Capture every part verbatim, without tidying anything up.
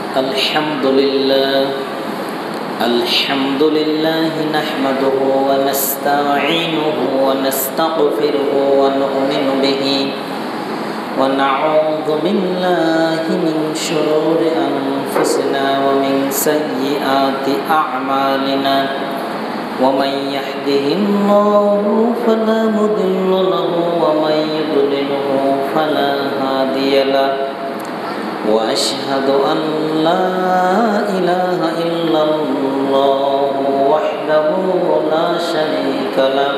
الحمد لله الحمد لله نحمده ونستعينه ونستغفره ونؤمن به ونعوذ بالله من شرور أنفسنا ومن سيئات أعمالنا ومن يهده الله فلا مضل له ومن يضلله فلا هادي له وأشهد أن لا إله إلا الله وحده لا شريك له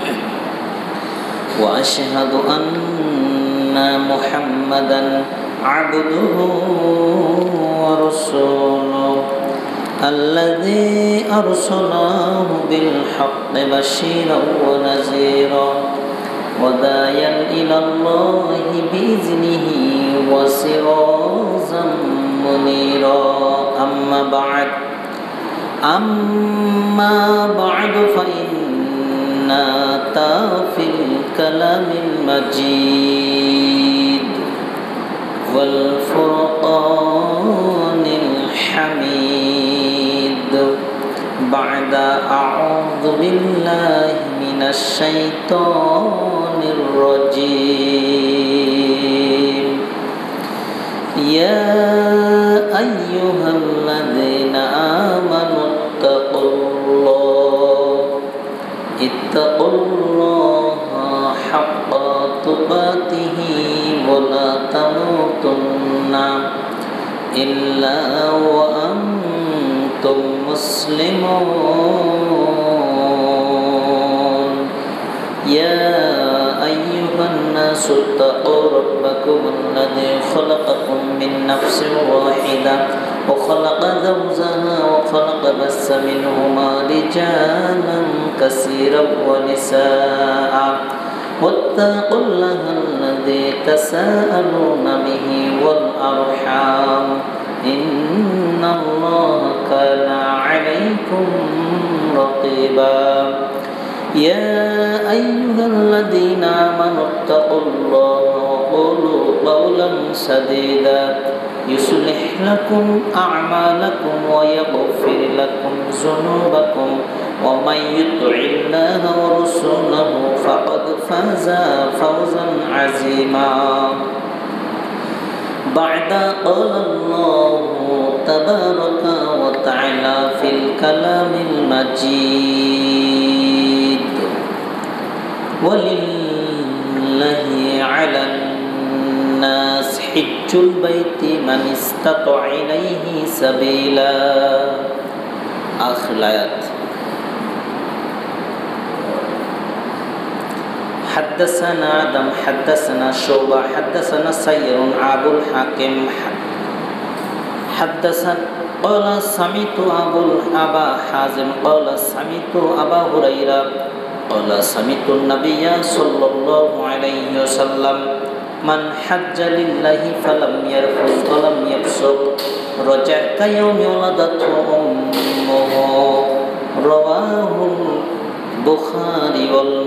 وأشهد أن محمدا عبده ورسوله الذي أرسله بالحق بشيرا ونذيرا وداعيا إلى الله بإذنه وسراجا منيرا أما بعد أما بعد فإن في الكلام المجيد والفرقان الحميد بعد أعوذ بالله من الشيطان الرجيم يا أيها الذين آمنوا اتقوا الله اتقوا الله حق تقاته ولا تموتن إلا وأنتم مسلمون يا أيها الناس اتقوا ربكم الذي خلقكم من نفس واحدة وخلق زوجها وخلق بث منهما رجالا كثيرا ونساء واتقوا الله الذي تساءلون به والأرحام إن الله كان عليكم رقيبا يا أيها الذين آمنوا اتقوا الله وقولوا قولا سديدا يصلح لكم أعمالكم ويغفر لكم ذنوبكم ومن يطع الله ورسوله فقد فاز فوزا عظيما بعد قال الله تبارك وتعالى في الكلام المجيد ولله على الناس حج البيت من استطاع إليه سبيلا آخر الآيات حدثنا آدم حدثنا شعبة حدثنا سير أبو الحاكم حدثنا قال سمعت أبو أبا حازم قال سمعت أبا هريرة قال سمعت النبي صلى الله عليه وسلم من حج لله فلم يرفث ولم يفسق رجع كيوم ولدته أمه رواه البخاري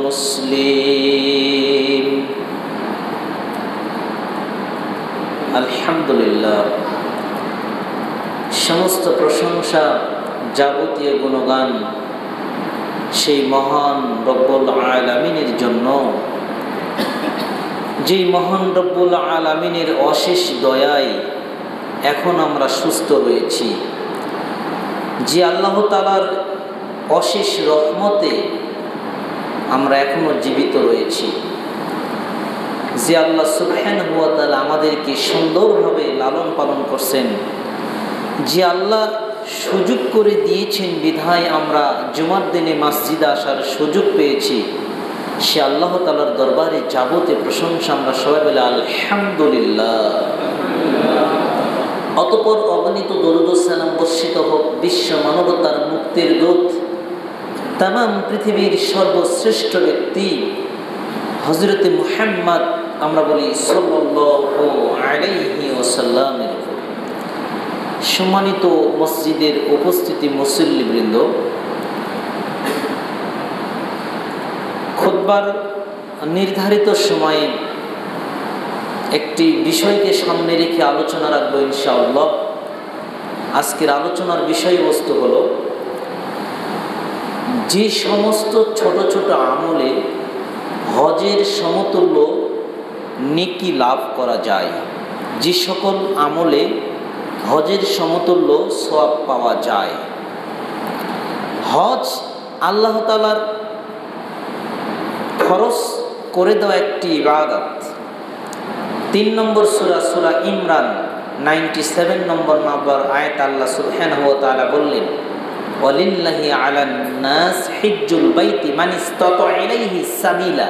والمسلم আলহামদুলিল্লাহ সমস্ত প্রশংসা যাবতীয় গুণগান সেই মহান রব্বুল আলামিনের জন্য যেই মহান রব্বুল আলামিনের অশেষ দয়ায় এখন আমরা সুস্থ রয়েছি, যে আল্লাহ তাআলার অশেষ রহমতে আমরা এখনো জীবিত রয়েছি, যে আল্লাহ সুবহানাহু ওয়া তাআলা আমাদেরকে সুন্দরভাবে লালন পালন করছেন, যে আল্লাহ সুযোগ করে দিয়েছেন বিধায় আমরা জুমার দিনে মসজিদে আসার সুযোগ পেয়েছি, সে আল্লাহ তাআলার দরবারে যাবতীয় প্রশংসা আমরা সবাই বলে আলহামদুলিল্লাহ। অতঃপর অগণিত দরুদ ও সালাম বর্ষিত হোক বিশ্ব মানবতার মুক্তির দূত তামাম পৃথিবীর সর্বশ্রেষ্ঠ ব্যক্তি হযরতে মুহাম্মদ আমরা বলি সাল্লাল্লাহু আলাইহি ওয়াসাল্লামের উপর। সম্মানিত মসজিদের উপস্থিতি মুসল্লিবৃন্দ, খুতবার নির্ধারিত সময়ে একটি বিষয়কে সামনে রেখে আলোচনা রাখবো ইনশাআল্লাহ। আজকের আলোচনার বিষয়বস্তু হলো যে সমস্ত ছোট ছোট আমলে হজের সমতুল্য নেকি লাভ করা যায়, যে সকল আমলে হজের সমতুল্য সওয়াব পাওয়া যায়। হজ আল্লাহ তাআলার ফরজ করে দেওয়া একটি ইবাদত। তিন নম্বর সূরা সূরা ইমরান সাতানব্বই নম্বর নম্বর আয়াত আল্লাহ সুবহানাহু ওয়া তাআলা বললেন, ওয়ালিল্লাহি আলান নাস হিজ্জুল বাইতি মান ইসতাতা ইলাইহি সাবিলা।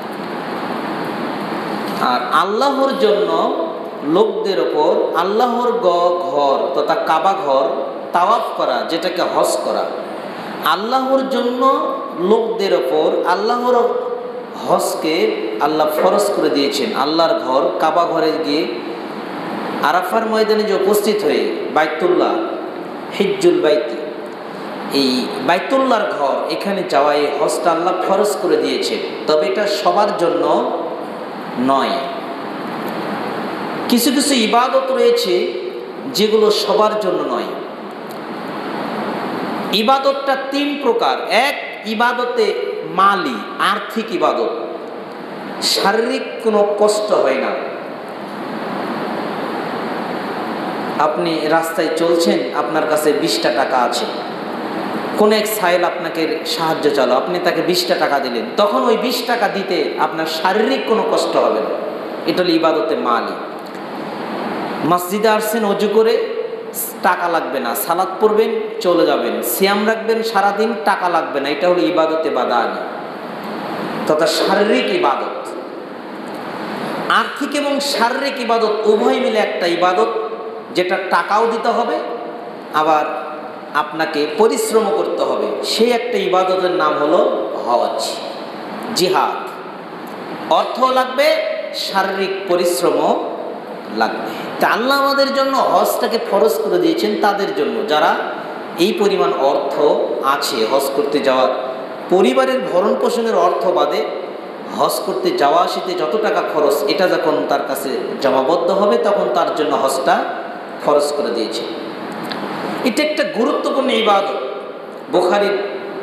আর আল্লাহর জন্য লোকদের ওপর আল্লাহর ঘর তথা কাবা ঘর তাওয়াফ করা, যেটাকে হজ করা, আল্লাহর জন্য লোকদের ওপর আল্লাহর হজকে আল্লাহ ফরজ করে দিয়েছেন। আল্লাহর ঘর কাবা ঘরে গিয়ে আরাফার ময়দানে যে উপস্থিত হয়ে বাইতুল্লাহ হিজ্জুল বাইতি, এই বাইতুল্লাহর ঘর এখানে যাওয়া, এই হজটা আল্লাহ ফরজ করে দিয়েছেন। তবে এটা সবার জন্য নয়। কিছু কিছু ইবাদত রয়েছে যেগুলো সবার জন্য নয়। ইবাদতটা তিন প্রকার। এক, ইবাদতে মালি, আর্থিক ইবাদত, শারীরিক কোনো কষ্ট হয় না। আপনি রাস্তায় চলছেন, আপনার কাছে বিশটা টাকা আছে, কোন এক সাহেল আপনাকে সাহায্য চালো, আপনি তাকে বিশটা টাকা দিলেন, তখন ওই বিশ টাকা দিতে আপনার শারীরিক কোনো কষ্ট হবে না। এটা হলো ইবাদতে মালি। মসজিদে আসছেন, অজু করে, টাকা লাগবে না, সালাত পড়বেন, চলে যাবেন, সিয়াম রাখবেন সারাদিন, টাকা লাগবে না, এটা হলো ইবাদতে বাদানি তথা শারীরিক ইবাদত। আর্থিক এবং শারীরিক ইবাদত উভয় মিলে একটা ইবাদত, যেটা টাকাও দিতে হবে আবার আপনাকে পরিশ্রম করতে হবে। সেই একটা ইবাদতের নাম হলো হজ, জিহাদ। অর্থ লাগবে, শারীরিক পরিশ্রমও লাগবে। তা আল্লাহ আমাদের জন্য হজটাকে ফরজ করে দিয়েছেন তাদের জন্য যারা এই পরিমাণ অর্থ আছে হজ করতে যাওয়ার, পরিবারের ভরণ পোষণের অর্থ বাদে হজ করতে যাওয়া আসিতে যত টাকা খরচ, এটা যখন তার কাছে জমাবদ্ধ হবে তখন তার জন্য হজটা ফরজ করে দিয়েছে। এটা একটা গুরুত্বপূর্ণ ইবাদত। বুখারীর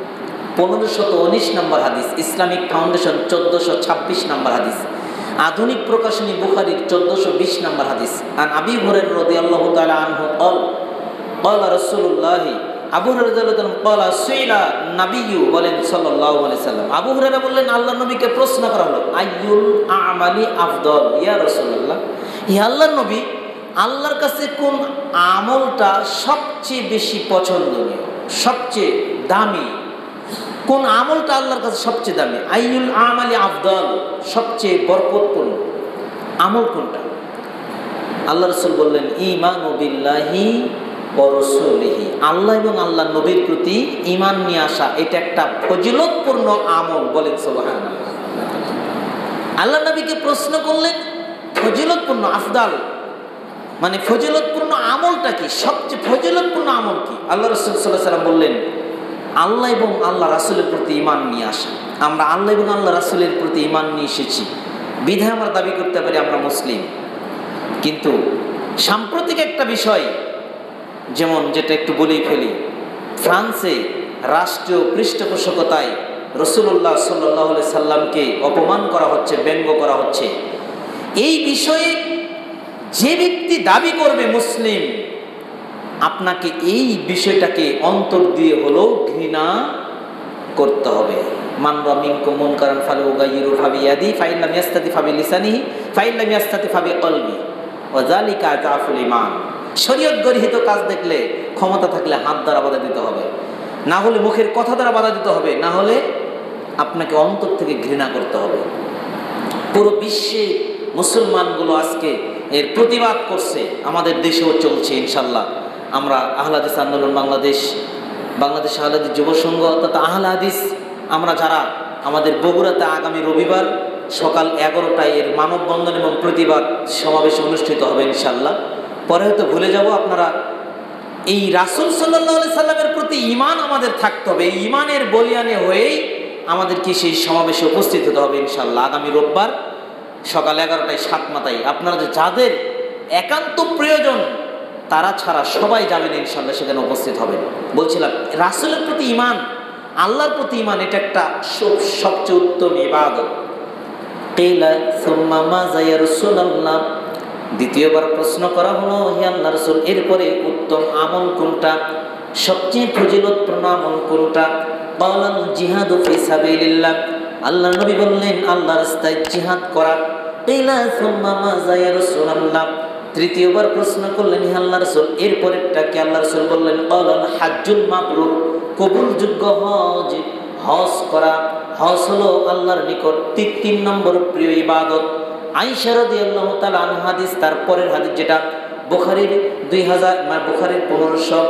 পনেরোশত উনিশ নম্বর হাদিস, ইসলামিক ফাউন্ডেশন চোদ্দশো ছাব্বিশ নম্বর হাদিস, আধুনিক প্রকাশনী বুখারীর চোদ্দশো বিশ নম্বর হাদিস। আন আবি হুরায়রা রাদিয়াল্লাহু তাআলা আনহু قال قال رسول الله আবু হুরায়রা রাদিয়াল্লাহু তাআলা قال سئل النبي বলেন সাল্লাল্লাহু আলাইহি সাল্লাম, আবু হুরায়রা বললেন আল্লাহর নবীকে প্রশ্ন করা হলো, আইয়ুল আমালি আফদল ইয়া রাসূলুল্লাহ, ইয়া আল্লাহর নবী, আল্লাহর কাছে কোন আমলটা সবচেয়ে বেশি পছন্দনীয়, সবচেয়ে দামি, কোন আমলটা আল্লাহর কাছে সবচেয়ে দামি? আইয়ুল আমালি আফদল, সবচেয়ে বরকতপূর্ণ আমল কোনটা? আল্লাহ রাসূল বললেন, ঈমানু বিল্লাহি ওয়া রাসূলিহি, আল্লাহ এবং আল্লাহর নবীর প্রতি ঈমান নিয়ে আসা, এটা একটা ফজিলতপূর্ণ আমল। বলেন সুবহানাল্লাহ। আল্লাহ নবীকে প্রশ্ন করলেন ফজিলতপূর্ণ, আফদাল মানে ফজিলতপূর্ণ আমলটা কি, সবচেয়ে ফজিলতপূর্ণ আমল কি? আল্লাহ রাসূল সাল্লাল্লাহু আলাইহি ওয়াসাল্লাম বললেন, আল্লাহ এবং আল্লাহ রাসূলের প্রতি ঈমান নিয়ে আসা। আমরা আল্লাহ এবং আল্লাহ রাসূলের প্রতি ঈমান নিয়ে এসেছি বিধায় আমরা দাবি করতে পারি আমরা মুসলিম। কিন্তু সাম্প্রতিক একটা বিষয়, যেমন যেটা একটু বলেই ফেলি, ফ্রান্সে রাষ্ট্রীয় পৃষ্ঠপোষকতায় রাসূলুল্লাহ সাল্লাল্লাহু আলাইহি সাল্লামকে অপমান করা হচ্ছে, ব্যঙ্গ করা হচ্ছে। এই বিষয়ে যে ব্যক্তি দাবি করবে মুসলিম, আপনাকে এই বিষয়টাকে অন্তর দিয়ে হলো ঘৃণা করতে হবে। মান রা মিনকুম মুনকারান ফালইউগাইয়িরু বিয়াদিহি ফাইন লাম ইয়াস্তাতি ফাবিলিসানিহি ফাইন লাম ইয়াস্তাতি ফাবিকলবি ওয়া যালিকা আযাফুল ঈমান। শরীয়ত গর্হিত কাজ দেখলে ক্ষমতা থাকলে হাত দ্বারা বাধা দিতে হবে, না হলে মুখের কথা দ্বারা বাধা দিতে হবে, না হলে আপনাকে অন্তর থেকে ঘৃণা করতে হবে। পুরো বিশ্বে মুসলমানগুলো আজকে এর প্রতিবাদ করছে, আমাদের দেশেও চলছে ইনশাল্লাহ। আমরা আহলে হাদিস আন্দোলন বাংলাদেশ, বাংলাদেশ আহলে হাদিস যুব সংঘ তথা আহলে হাদিস, আমরা যারা আমাদের বগুড়াতে আগামী রবিবার সকাল এগারোটায় এর মানববন্ধন এবং প্রতিবাদ সমাবেশ অনুষ্ঠিত হবে ইনশাল্লাহ। পরে হয়তো ভুলে যাব, আপনারা এই রাসূল সাল্লাল্লাহু আলাইহি সাল্লামের প্রতি ঈমান আমাদের থাকতে হবে। এই ঈমানের বলিয়ানে হয়েই আমাদেরকে সেই সমাবেশে উপস্থিত হতে হবে ইনশাল্লাহ আগামী রোববার সকাল এগারোটায় সাত মাথায়। আপনারা যাদের একান্ত প্রয়োজন তারা ছাড়া সবাই যাবেন ইনশাআল্লাহ, সেখানে উপস্থিত হবেন। বলছিলাম রাসূলের প্রতি ঈমান, আল্লাহর প্রতি ঈমান, এটা একটা সবচেয়ে উত্তম ইবাদত। কিলা সুম্মা মাযা ইয়া রাসূলুল্লাহ, দ্বিতীয়বার প্রশ্ন করা হলো, হে আল্লাহর রাসূল, এরপরে উত্তম আমল কোনটা, সবচেয়ে ফজিলতপূর্ণ আমল কোনটা? ক্বালাল জিহাদু ফি সাবিলিল্লাহ, আল্লাহর নবী বললেন আল্লাহর রাস্তায় জিহাদ করা। কিলা সুম্মা মাযা ইয়া রাসূলুল্লাহ, তৃতীয়বার প্রশ্ন করলেন, হে আল্লাহর রাসূল, এরপরেরটা কি? আল্লাহর রাসূল বললেন ক্বালাল হাজ্জুল মাবরুর, কবুলযোগ্য হজ, হজ করা। হজ হলো আল্লাহর নিকট তিন নম্বর প্রিয় ইবাদত। আয়েশা রাদিয়াল্লাহু তাআলা আনহা হাদিস, তারপরের হাদিস যেটা বুখারীর দুই হাজার মানে বুখারীর পনেরোশো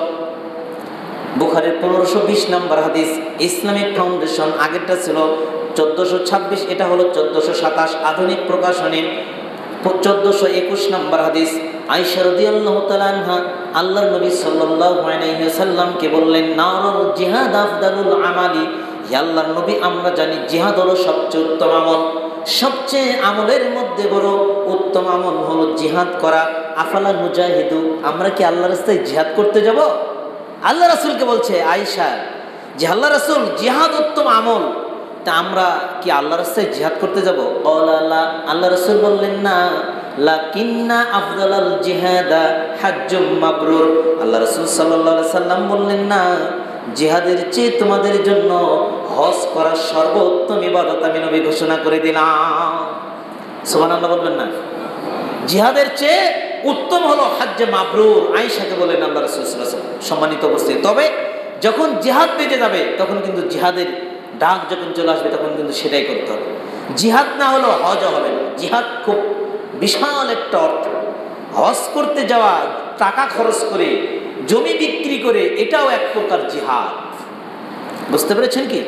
বুখারীর পনেরোশো বিশ নম্বর হাদিস। ইসলামিক ফাউন্ডেশন, আগেরটা ছিল চোদ্দোশো ছাব্বিশ, এটা হলো চোদ্দোশো সাতাশ, আধুনিক প্রকাশনী চোদ্দোশো একুশ নম্বর হাদিস। আয়েশা রাদিয়াল্লাহু তাআলা আনহা আল্লাহর নবী সাল্লাল্লাহু আলাইহি ওয়াসাল্লামকে বললেন, নারুল জিহাদ আফদালুল আমালি, হে আল্লাহর নবী, আমরা জানি জিহাদ হলো সবচেয়ে উত্তম আমল, সবচেয়ে আমলের মধ্যে বড় উত্তম আমল হলো জিহাদ করা। আফালা নুজাহিদু, আমরা কি আল্লাহর রাস্তায় জিহাদ করতে যাব? আল্লাহ রাসূলকে বলছে আয়েশা যে আল্লাহ রাসূল, জিহাদ উত্তম আমল, তা আমরা কি আল্লাহর রাস্তায় জিহাদ করতে যাব? ক্বালা, আল্লাহ রাসূল বললেন না, লাকিন্না আফদালাল জিহাদা হাজ্জুম মাবরুর, আল্লাহ রাসূল সাল্লাল্লাহু আলাইহি সাল্লাম বললেন না, জিহাদের চেয়ে তোমাদের জন্য হজ করা সর্বোত্তম ইবাদত আমি নবী ঘোষণা করে দিলাম। সুবহানাল্লাহ বলবেন না? জিহাদের চেয়ে উত্তম হলো হজ্জে মাবরুর। আয়েশাকে বলেন আল্লাহ রাসূল সাল্লাল্লাহু আলাইহি ওয়াসাল্লাম। সম্মানিত উপস্থিতি, তবে যখন জিহাদ বেজে যাবে তখন কিন্তু জিহাদের ডাক যখন চলে আসবে তখন কিন্তু সেটাই করতে হবে। জিহাদ না হলেও হজ হবে না। জিহাদ খুব বিশাল একটা অর্থ। হজ করতে যাওয়া, টাকা খরচ করে, জমি বিক্রি করে, এটাও এক প্রকার জিহাদ। বুঝতে পেরেছেন কি?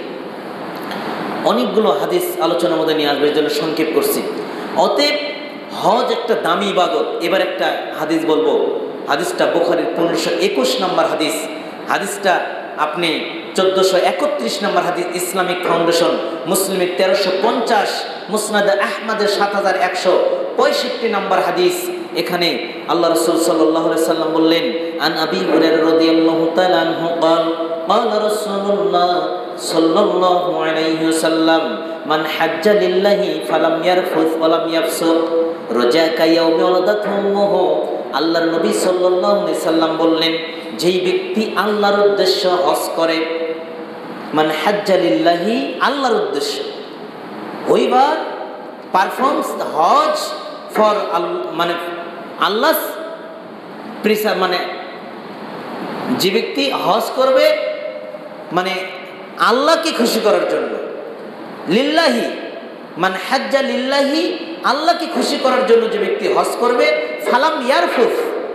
অনেকগুলো হাদিস আলোচনার মধ্যে নিয়ে আসবে, এর জন্য সংক্ষেপ করছি। অতএব হজ একটা দামি ইবাদত। এবার একটা হাদিস বলবো, হাদিসটা বুখারীর পনেরোশো একুশ নম্বর হাদিস। হাদিসটা আপনি চোদ্দোশো একত্রিশ নম্বর হাদিস, ইসলামিক ফাউন্ডেশন, মুসলিমের তেরোশো পঞ্চাশ, মুসনাদে আহমদের সাত হাজার একশো পঁয়ষট্টি নম্বর হাদিস। এখানে আল্লাহ রাসূল সাল্লাল্লাহু আলাইহি সাল্লাম বললেন, আন আবি হুরায়রা রাদিয়াল্লাহু তাআলা আনহু قال قال রাসূলুল্লাহ সাল্লাল্লাহু আলাইহি ওয়াসাল্লাম, মান হাজ্জা লিল্লাহি ফালাম ইয়ারফুস ওয়ালাম ইয়াফসুক রাজাকা ইয়াউমি ওয়ালাদাতহু উম্মুহু, আল্লাহর নবী সাল্লাল্লাহু আলাইহি সাল্লাম বললেন, যেই ব্যক্তি আল্লাহর উদ্দেশ্য হজ করে, মান হাজ্জা লিল্লাহি, আল্লাহর উদ্দেশ্য, ওইবার পারফর্মস দ্য হজ ফর মানে আল্লাহ প্রিসার, মানে যে ব্যক্তি হজ করবে মানে আল্লাহকে খুশি করার জন্য, লিল্লাহি, মান হাজ্জা লিল্লাহি, আল্লাহকে খুশি করার জন্য যে ব্যক্তি হজ করবে, ফালাম ইয়ারফুস,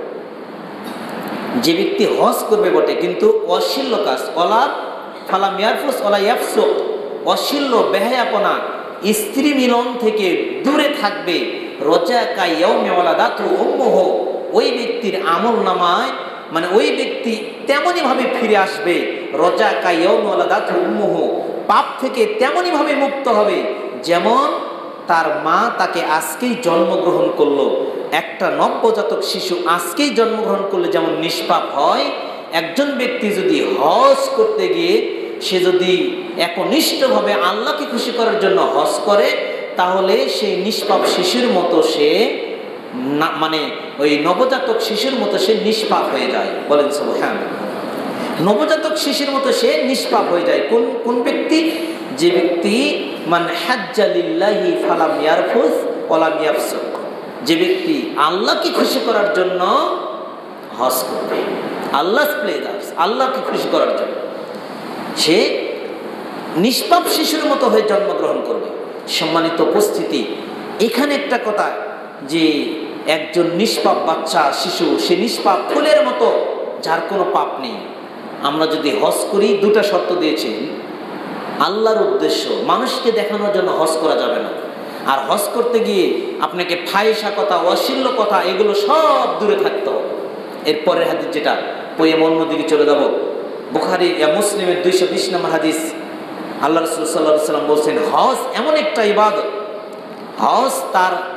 যে ব্যক্তি হজ করবে বটে কিন্তু অশ্লীল কাজ, ওলা ফালাম ইয়ারফুস ওলা ইয়াফসুক, অশ্লীল বেহায়াপনা, স্ত্রী মিলন থেকে দূরে থাকবে, রাজাকা ইয়াউমি ওয়ালাদাতহু উম্মুহু, ওই ব্যক্তির আমল নামায় মানে ওই ব্যক্তি তেমনই ভাবে ফিরে আসবে, রাজাকা ইয়াউমি ওয়ালাদাতহু উম্মুহু, পাপ থেকে তেমনই ভাবে মুক্ত হবে যেমন তার মা তাকে আজকেই জন্মগ্রহণ করলো। একটা নবজাতক শিশু আজকেই জন্মগ্রহণ করলে যেমন নিষ্পাপ হয়, একজন ব্যক্তি যদি হজ করতে গিয়ে সে যদি একনিষ্ঠভাবে আল্লাহকে খুশি করার জন্য হজ করে, তাহলে সেই নিষ্পাপ শিশুর মতো সে না, মানে ওই নবজাতক শিশুর মতো সে নিষ্পাপ হয়ে যায়। বলেন সুবহানাল্লাহ। নবজাতক শিশুর মতো সে নিষ্পাপ হয়ে যায়। কোন কোন ব্যক্তি? যে ব্যক্তি মান হাজ্জা লিল্লাহি ফালাম ইয়ারফুস ওয়ালাম ইয়াফসুক, যে ব্যক্তি আল্লাহকে খুশি করার জন্য হজ করবে, আল্লাহস প্লেজার্স, আল্লাহকে খুশি করার জন্য, সে নিষ্পাপ শিশুর মতো হয়ে জন্মগ্রহণ করবে। সম্মানিত উপস্থিতি, এখানে একটা কথা যে একজন নিষ্পাপ বাচ্চা শিশু, সে নিষ্পাপ ফুলের মতো, যার কোনো পাপ নেই। আমরা যদি হজ করি, দুটা শর্ত দিয়েছে। আল্লাহর উদ্দেশ্য, মানুষকে দেখানোর জন্য হজ করা যাবে না। আর হজ করতে গিয়ে আপনাকে ফাহিশা কথা, অশ্লীল কথা, এগুলো সব দূরে থাকতে হবে। এরপরের হাদিস যেটা পড়ে অন্যদিকে চলে যাব, বুখারী ইয়া মুসলিমের দুইশো বিশ নম্বর হাদিস। আল্লাহ রাসূল সাল্লাল্লাহু আলাইহি ওয়াসাল্লাম বলছেন, হজ এমন একটা ইবাদত, হজ তার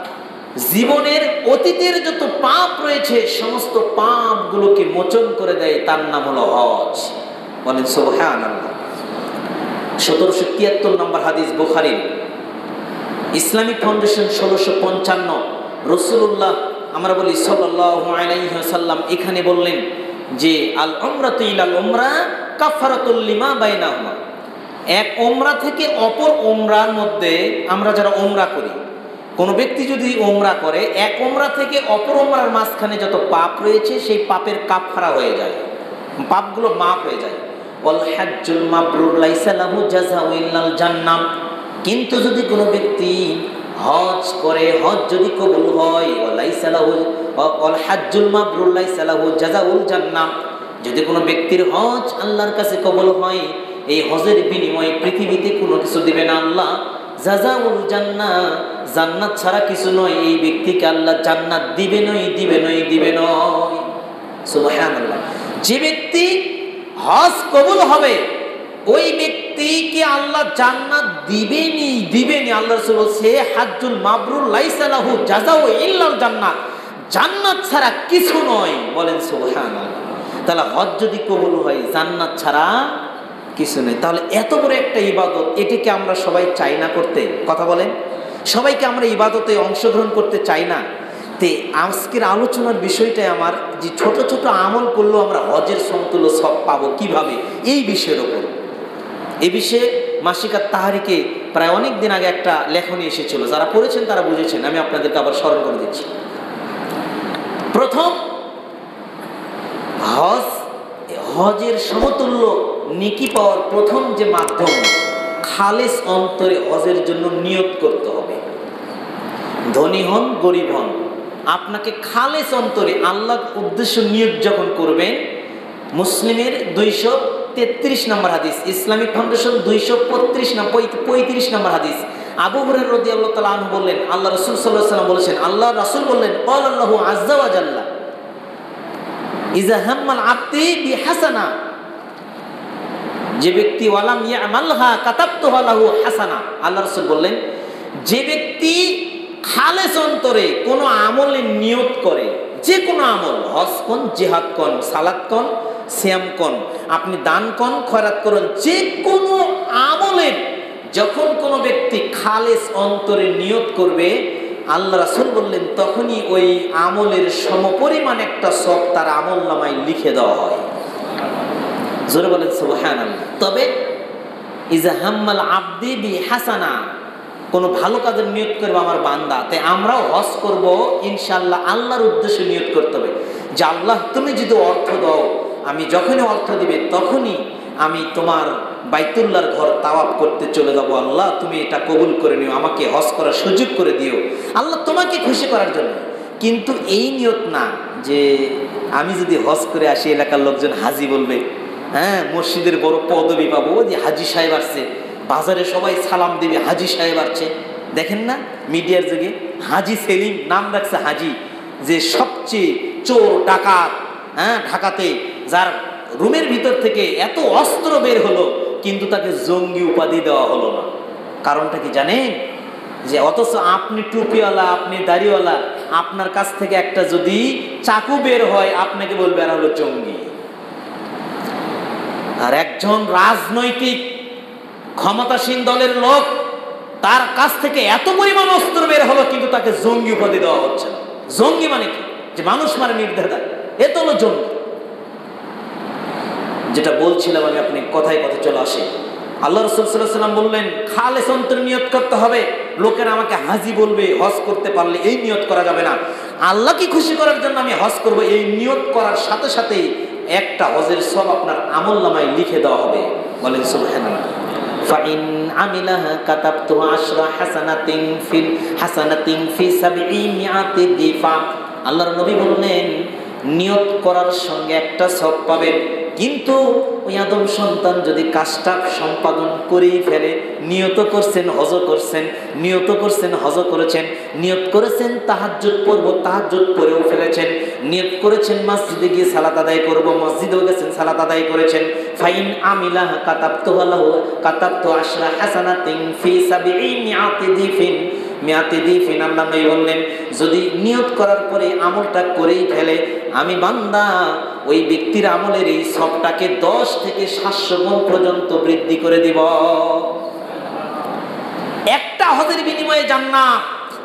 জীবনের অতীতের যত পাপ রয়েছে সমস্ত পাপগুলোকে মোচন করে দেয়, তার নাম হলো হজ। বলেন সুবহানাল্লাহ। সতেরোশো তিয়াত্তর নম্বর হাদিস বুখারীর। ইসলামিক ফাউন্ডেশন ষোলোশো পঞ্চান্ন। রাসূলুল্লাহ আমরা বলি সাল্লাল্লাহু আলাইহি ওয়াসাল্লাম এখানে বললেন যে আল উমরাতু ইলাল উমরা কাফারাতুল লিমা বাইনাহুমা। এক উমরা থেকে অপর উমরার মধ্যে, আমরা যারা উমরা করি, কোনো ব্যক্তি যদি উমরা করে, এক উমরা থেকে অপর উমরার মাঝখানে যত পাপ রয়েছে সেই পাপের কাফারা হয়ে যায়, পাপগুলো মাফ হয়ে যায়। ওয়াল হাজ্জুল মাবরুর লাইসা লাহু জাযাউ ইল্লাল জান্নাহ। কিন্তু যদি কোনো ব্যক্তি হজ করে, হজ যদি কবুল হয়, ওয়ালাইসা লাহু ওয়াল হাজ্জুল মাবরুর লাইসা লাহু জাযাউল জান্নাহ, যদি কোনো ব্যক্তির হজ আল্লাহর কাছে কবুল হয়, এই হজের বিনিময়ে পৃথিবীতে কোনো কিছু দিবে না আল্লাহ, জাযাউল জান্নাহ, জান্নাত ছাড়া কিছু নয়, এই ব্যক্তিকে আল্লাহ জান্নাত দিবে নয়, দিবে নয়, দিবে নয়। সুবহানাল্লাহ। যে ব্যক্তি হজ কবুল হবে ওই ব্যক্তিকে আল্লাহ জান্নাত দিবেনি, দিবেনি। আল্লাহ রাসূল বলেছে হাজ্জুল মাবরুর লাইসা লাহু জাযাউ ইল্লাল জান্নাত, জান্নাত ছাড়া কিছু নয়। বলেন সুবহানাল্লাহ। তাহলে হজ যদি কবুল হয় জান্নাত ছাড়া কিছু নেই। তাহলে এত বড় একটা ইবাদত, এটাকে আমরা সবাই চাই না করতে? কথা বলেন, সবাইকে আমরা ইবাদতে অংশগ্রহণ করতে চাই না? তে আজকের আলোচনার বিষয়টাই আমার যে ছোট ছোট আমল করলেও আমরা হজের সমতুল্য সব পাবো কিভাবে, এই বিষয়ের ওপর। এই বিষয়ে মাসিকাত তাহারিকে প্রায় অনেক দিন আগে একটা লেখনী এসেছিল, যারা পড়েছেন তারা বুঝেছেন, আমি আপনাদেরকে আবার স্মরণ করে দিচ্ছি। প্রথম, হজ হজের সমতুল্য নেকি পাওয়ার প্রথম যে মাধ্যম, খালেস অন্তরে হজের জন্য নিয়ত করতে হবে। ধনী হন গরিব হন, আপনাকে খালেস অন্তরে আল্লাহর উদ্দেশ্য নিয়োগ যখন করবেন, মুসলিমের দুইশো তেত্রিশ নম্বর হাদিস, ইসলামিক ফাউন্ডেশন দুইশো পঁয়ত্রিশ পঁয়ত্রিশ নম্বর হাদিস, আবু হুরায়রা রাদিয়াল্লাহু তাআলা আনহু বললেন, আল্লাহ রাসূল সাল্লাল্লাহু আলাইহি ওয়াসাল্লাম বলেছেন, আল্লাহ রাসূল বললেন, ক্বালাল্লাহু আযজা ওয়া জাল্লা ইযা হাম্মাল আবদি বিহাসানা, যে ব্যক্তি ওয়ালাম ইয়ামালহা কাতাবতুহা লাহু হাসানা। আল্লাহ রাসূল বললেন, যে ব্যক্তি খালেস অন্তরে কোনো আমলের নিয়ত করে, যে কোনো আমল, হজ কোন, জিহাদ কোন, সালাত কোন, সিয়াম কোন, আপনি দান কোন, খয়রাত করুন, যে কোনো আমলের যখন কোনো ব্যক্তি খালেস অন্তরে নিয়ত করবে, আল্লাহ রাসূল বললেন তখনই ওই আমলের সমপরিমাণ একটা সব তার আমল নামায় লিখে দেওয়া হয়। জোরে বলেন সুবহানাল্লাহ। তবে ইযা হাম্মাল আবদি বিহাসানা, কোনো ভালো কাজের নিয়ত করবে আমার বান্দা, তাই আমরাও হজ করব ইনশাআল্লাহ আল্লাহর উদ্দেশ্যে নিয়ত করতে হবে যে আল্লাহ তুমি যদি অর্থ দাও, আমি যখনই অর্থ দিবে তখনই আমি তোমার বাইতুল্লাহর ঘর তাওয়াফ করতে চলে যাব। আল্লাহ তুমি এটা কবুল করে নিও, আমাকে হজ করার সুযোগ করে দিও, আল্লাহ তোমাকে খুশি করার জন্য। কিন্তু এই নিয়ত না যে আমি যদি হজ করে আসি এলাকার লোকজন হাজি বলবে, হ্যাঁ মসজিদের বড় পদবি পাবো, যে হাজি সাহেব আসছে, বাজারে সবাই সালাম দেবে হাজি সাহেব আসছে। দেখেন না মিডিয়ার যুগে হাজি সেলিম নাম রাখছে হাজি, যে সবচেয়ে চোর ডাকাত, হ্যাঁ ঢাকাতে যার রুমের ভিতর থেকে এত অস্ত্র বের হলো কিন্তু তাকে জঙ্গি উপাধি দেওয়া হলো না। কারণটা কি জানেন? যে অথচ আপনি টুপিওয়ালা, আপনি দাড়িওয়ালা, আপনার কাছ থেকে একটা যদি চাকু বের হয় আপনাকে বলবে এরা হলো জঙ্গি। আর একজন রাজনৈতিক ক্ষমতাসীন দলের লোক, তার কাছ থেকে এত পরিমাণ অস্ত্র বের হলো কিন্তু তাকে জঙ্গি উপাধি দেওয়া হচ্ছে না। জঙ্গি মানে কি? যে মানুষ মারে নির্দ্বিধায়, এ তো হলো জঙ্গি। যেটা বলছিলাম আমি, আপনি কথায় কথা চলে আসে, আল্লাহ রাসূল সাল্লাল্লাহু আলাইহি ওয়াসাল্লাম বললেন খালেস অন্তরে নিয়ত করতে হবে। লোকেরা আমাকে হাজি বলবে, হজ করতে পারলে এই নিয়ত করা যাবে না। আল্লাহকে খুশি করার জন্য আমি হজ করব, এই নিয়ত করার সাথে সাথে একটা হজের সব আপনার আমলনামায় লিখে দেওয়া হবে। বলেন সুবহানাল্লাহ। ফাইন আমিলাহা কাতাবতু আশরা হাসানাতিন ফিল হাসানাতিন ফি সাবঈ মিআতি দিফা। আল্লাহর নবী বললেন নিয়ত করার সঙ্গে একটা সব পাবেন, কিন্তু ওই আদম সন্তান যদি কাজটা সম্পাদন করেই ফেলে, নিয়ত করছেন হজ করছেন, নিয়ত করছেন হজ করেছেন, নিয়ত করেছেন তাহাজ্জুদ পড়ব, তাহাজ্জুদ পড়েও ফেলেছেন, নিয়ত করেছেন মসজিদে গিয়ে সালাত আদায় করব, মসজিদেও গেছেন সালাত আদায় করেছেন, ফাইন আমিলাহা কাতাবতু লাহু কাতাবতু আশরা হাসানাতিন ফি সাবঈ মিআতি দিফিন মিয়াতি দিফিন, আল্লাহ নবী বললেন যদি নিয়ত করার পরে আমলটা করেই ফেলে আমি বান্দা ওই ব্যক্তির আমলের এই সবটাকে দশ থেকে সাতশো গুণ পর্যন্ত বৃদ্ধি করে দিব। একটা হজের বিনিময়ে জান্নাত।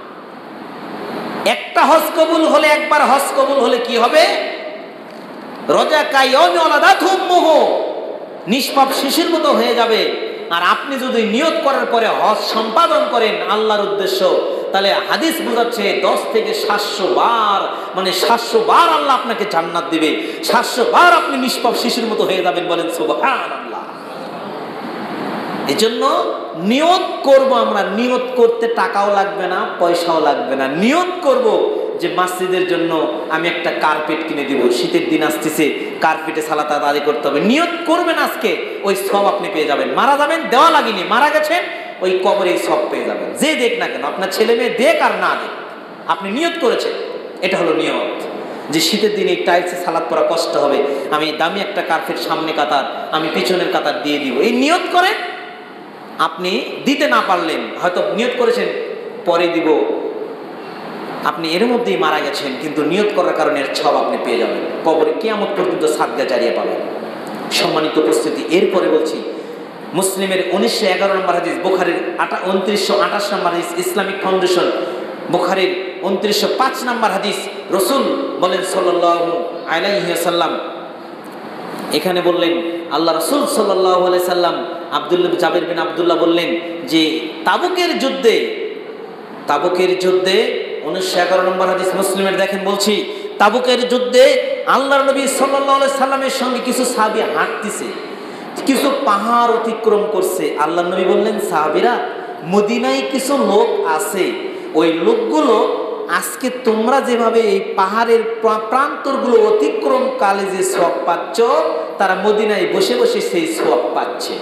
একটা হজ কবুল হলে, একবার হজ কবুল হলে কি হবে? রোজা কায়ামে ওয়ালাদাত উম্মুহ, নিষ্পাপ শিশুর মতো হয়ে যাবে। আর আপনি যদি নিয়ত করার পরে হজ সম্পাদন করেন আল্লাহর উদ্দেশ্য, তাহলে হাদিস বোঝাচ্ছে দশ থেকে সাতশো বার, মানে সাতশো বার আল্লাহ আপনাকে জান্নাত দিবে, সাতশো বার আপনি নিষ্পাপ শিশুর মতো হয়ে যাবেন। বলেন সুবহানাল্লাহ। এই জন্য নিয়ত করব আমরা, নিয়ত করতে টাকাও লাগবে না, পয়সাও লাগবে না। নিয়ত করব যে মসজিদের জন্য আমি একটা কার্পেট কিনে দিব, শীতের দিন আসতেছে, কার্পেটে সালাত আদায় করতে হবে। নিয়ত করবেন আজকে, ওই সব আপনি পেয়ে যাবেন। মারা যাবেন, দেওয়া লাগেনি, মারা গেছেন ওই কবরে সব পেয়ে যাবেন। যে দেখ না কেন, আপনার ছেলে মেয়ে দেখ আর না দেখ, আপনি নিয়ত করেছেন। এটা হলো নিয়ত, যে শীতের দিনে এই টাইলসে সালাত পড়া কষ্ট হবে, আমি দামি একটা কার্পেট সামনে কাতার, আমি পিছনের কাতার দিয়ে দিব। এই নিয়ত করেন। আপনি দিতে না পারলেন, হয়তো নিয়ত করেছেন পরে দিব, আপনি এর মধ্যেই মারা গেছেন, কিন্তু নিয়ত করার কারণে এর সব আপনি পেয়ে যাবেন। কবরে কিয়ামত পর্যন্ত সাদগা জারিয়ে পাবেন। সম্মানিত উপস্থিতি, এরপরে বলছি মুসলিমের উনিশশো এগারো নম্বর হাদিস, বুখারীর উনত্রিশশো আঠাশ নম্বর হাদিস, ইসলামিক ফাউন্ডেশন বুখারীর উনত্রিশশো পাঁচ নম্বর হাদিস। রসুল বলেন সাল্লাল্লাহু আলাইহি ওয়াসাল্লাম, এখানে বললেন আল্লাহ রসুল সাল্লাল্লাহু আলাইহি সাল্লাম, আব্দুল্লাহ জাবির বিন আব্দুল্লাহ বললেন যে তাবুকের যুদ্ধে, তাবুকের যুদ্ধে উনিশশো এগারো নম্বর হাদিস মুসলিমের, দেখেন বলছি, তাবুকের যুদ্ধে আল্লাহর নবী সাল্লাল্লাহু আলাইহি সাল্লামের সঙ্গে কিছু সাহাবী হাঁটতেছে, কিছু পাহাড় অতিক্রম করছে। আল্লাহর নবী বললেন, সাহাবীরা, মদিনায় কিছু লোক আছে, ওই লোকগুলো আজকে তোমরা যেভাবে এই পাহাড়ের প্রান্তরগুলো অতিক্রম কালে যে সওয়াব পাচ্ছ, তারা মদিনায় বসে বসে সেই সওয়াব পাচ্ছে।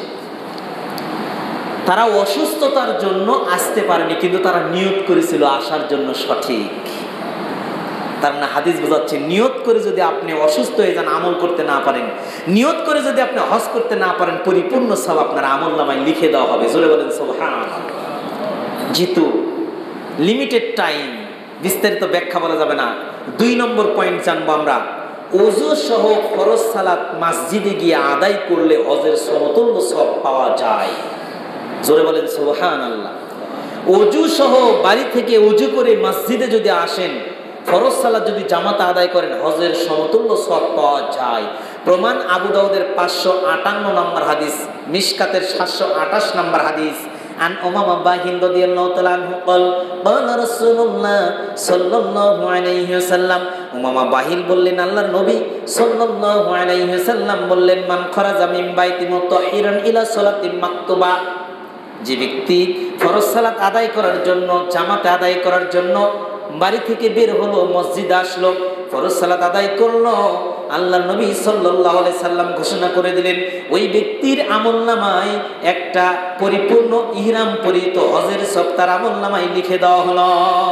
তারা অসুস্থতার জন্য আসতে পারেনি, কিন্তু তারা নিয়ত করেছিল আসার জন্য সঠিক। তার না হাদিস বোঝাচ্ছে, নিয়ত করে যদি আপনি অসুস্থ হয়ে যান, আমল করতে না পারেন, নিয়ত করে যদি আপনি হজ করতে না পারেন, পরিপূর্ণ সব আপনার আমল নামায় লিখে দেওয়া হবে। জোরে বলেন সুবহানাল্লাহ। যেহেতু লিমিটেড টাইম, বিস্তারিত ব্যাখ্যা বলা যাবে না। দুই নম্বর পয়েন্ট জানবো আমরা, ওযু সহ ফরজ সালাত মসজিদে গিয়ে আদায় করলে হজের সমতুল্য সব পাওয়া যায়। জোরে বলেন সুবহানাল্লাহ। ওযু সহ বাড়ি থেকে ওযু করে মসজিদে যদি আসেন, ফরজ সালাত যদি জামাতে আদায় করেন, হজের সমতুল্য সওয়াব পাওয়া যায়। প্রমাণ আবু দাউদের পাঁচশো আটান্ন নম্বর হাদিস, মিশকাতের সাতশো আঠাশ নম্বর হাদিস। আন উমামা বাহিল রাদিয়াল্লাহু তাআলা আনহু قال قال রাসূলুল্লাহ সাল্লাল্লাহু আলাইহি ওয়াসাল্লাম, উমামা বাহিল বললেন আল্লাহর নবী সাল্লাল্লাহু আলাইহি ওয়াসাল্লাম বললেন, মান খরাজা মিন বাইতি মুতাহিরান ইলা সালাতিন মাকতুবা, যে ব্যক্তি ফরজ সালাত আদায় করার জন্য, জামাতে আদায় করার জন্য বাড়ি থেকে বের হলো, মসজিদে আসলো, ফরজ সালাত আদায় করলো, আল্লাহর নবী সাল্লাল্লাহু আলাইহি সাল্লাম ঘোষণা করে দিলেন, ওই ব্যক্তির আমলনামায় একটা পরিপূর্ণ ইহরাম পরিহিত হজের সব তার আমলনামায় লিখে দেওয়া হলো।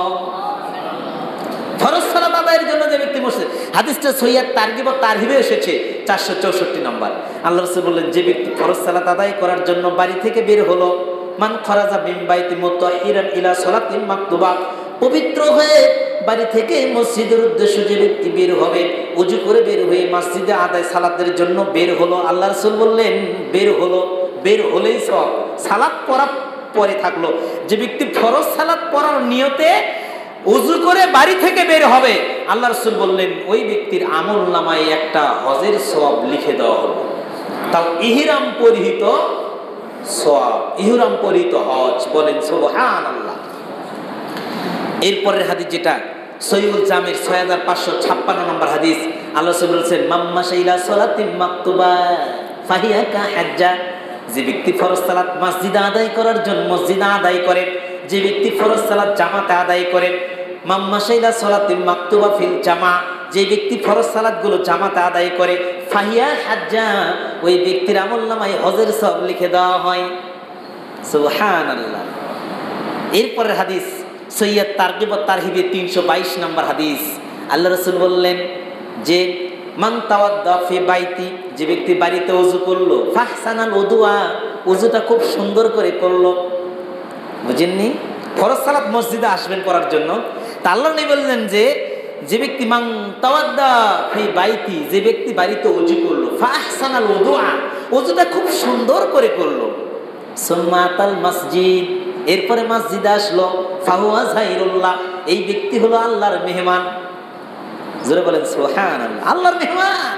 ফরজ সালাত আদায়ের জন্য যে ব্যক্তি মসজিদ, হাদিসটা সহিহ তারগিব ও তারহিবে এসেছে চারশো চৌষট্টি নম্বর। আল্লাহ রাসূল বললেন, যে ব্যক্তি ফরজ সালাত আদায় করার জন্য বাড়ি থেকে বের হলো, মান খরাজা মিন বাইতি মুতাহিরান ইলা সালাতিন মাকতুবা, পবিত্র হয়ে বাড়ি থেকে মসজিদের উদ্দেশ্যে যে ব্যক্তি বের হবে, ওযু করে বের হয়ে মসজিদে আদায় সালাতের জন্য বের হলো, আল্লাহ রাসূল বললেন বের হলো, বের হলেই সব, সালাত পড়া পরে থাকলো। যে ব্যক্তি ফরজ সালাত পড়ার নিয়তে ওযু করে বাড়ি থেকে বের হবে, আল্লাহ রাসূল বললেন ওই ব্যক্তির আমলনামায় একটা হজের সওয়াব লিখে দেওয়া হলো। তাও ইহরাম পরিহিত সওয়াব, ইহরাম পরিহিত হজ। বলেন সুবহানাল্লাহ। এরপরের হাদিস যেটা সহিহুল জামির ছয় হাজার পাঁচশো ছাপ্পান্ন নম্বর হাদিস, আল্লাহ রাসূল বলেছেন, মাম্মাশা ইলা সালাতিন মাকতুবা ফাহিয়া কা হাজ্জা, যে ব্যক্তি ফরজ সালাত মসজিদে আদায় করার জন্য মসজিদে আদায় করে, যে ব্যক্তি ফরজ সালাত জামাতে আদায় করে, মাম্মাশা ইলা সালাতিন মাকতুবা ফিল জামা, যে ব্যক্তি ফরজ সালাতগুলো জামাতে আদায় করে, ফাহিয়া হাজ্জা, ওই ব্যক্তির আমলনামায় হজের সওয়াব লিখে দেওয়া হয়। সুবহানাল্লাহ। এরপরের হাদিস সহিহ তারগিব ও তারহিবে তিনশো বাইশ নম্বর হাদিস, আল্লাহ রাসূল বললেন যে মান তাওয়াদ্দা ফি বাইতি, যে ব্যক্তি বাড়িতে ওযু করলো, ফাহসানাল উদুয়া, ওযুটা খুব সুন্দর করে করলো, বুঝেননি? ফরজ সালাত মসজিদে আসবেন করার জন্য। তা আল্লাহ নবী বললেন যে যে ব্যক্তি মান তাওয়াদ্দা ফি বাইতি, যে ব্যক্তি বাড়িতে ওযু করলো, ফা আহসানাল ওযুআ, ওযুটা খুব সুন্দর করে করলো, সুম্মা আতাল মসজিদ, এরপরে মসজিদে আসলো, ফাহুয়া যাইরুল্লাহ, এই ব্যক্তি হলো আল্লাহর মেহমান। জোরে বলেন সুবহানাল্লাহ, আল্লাহর মেহমান।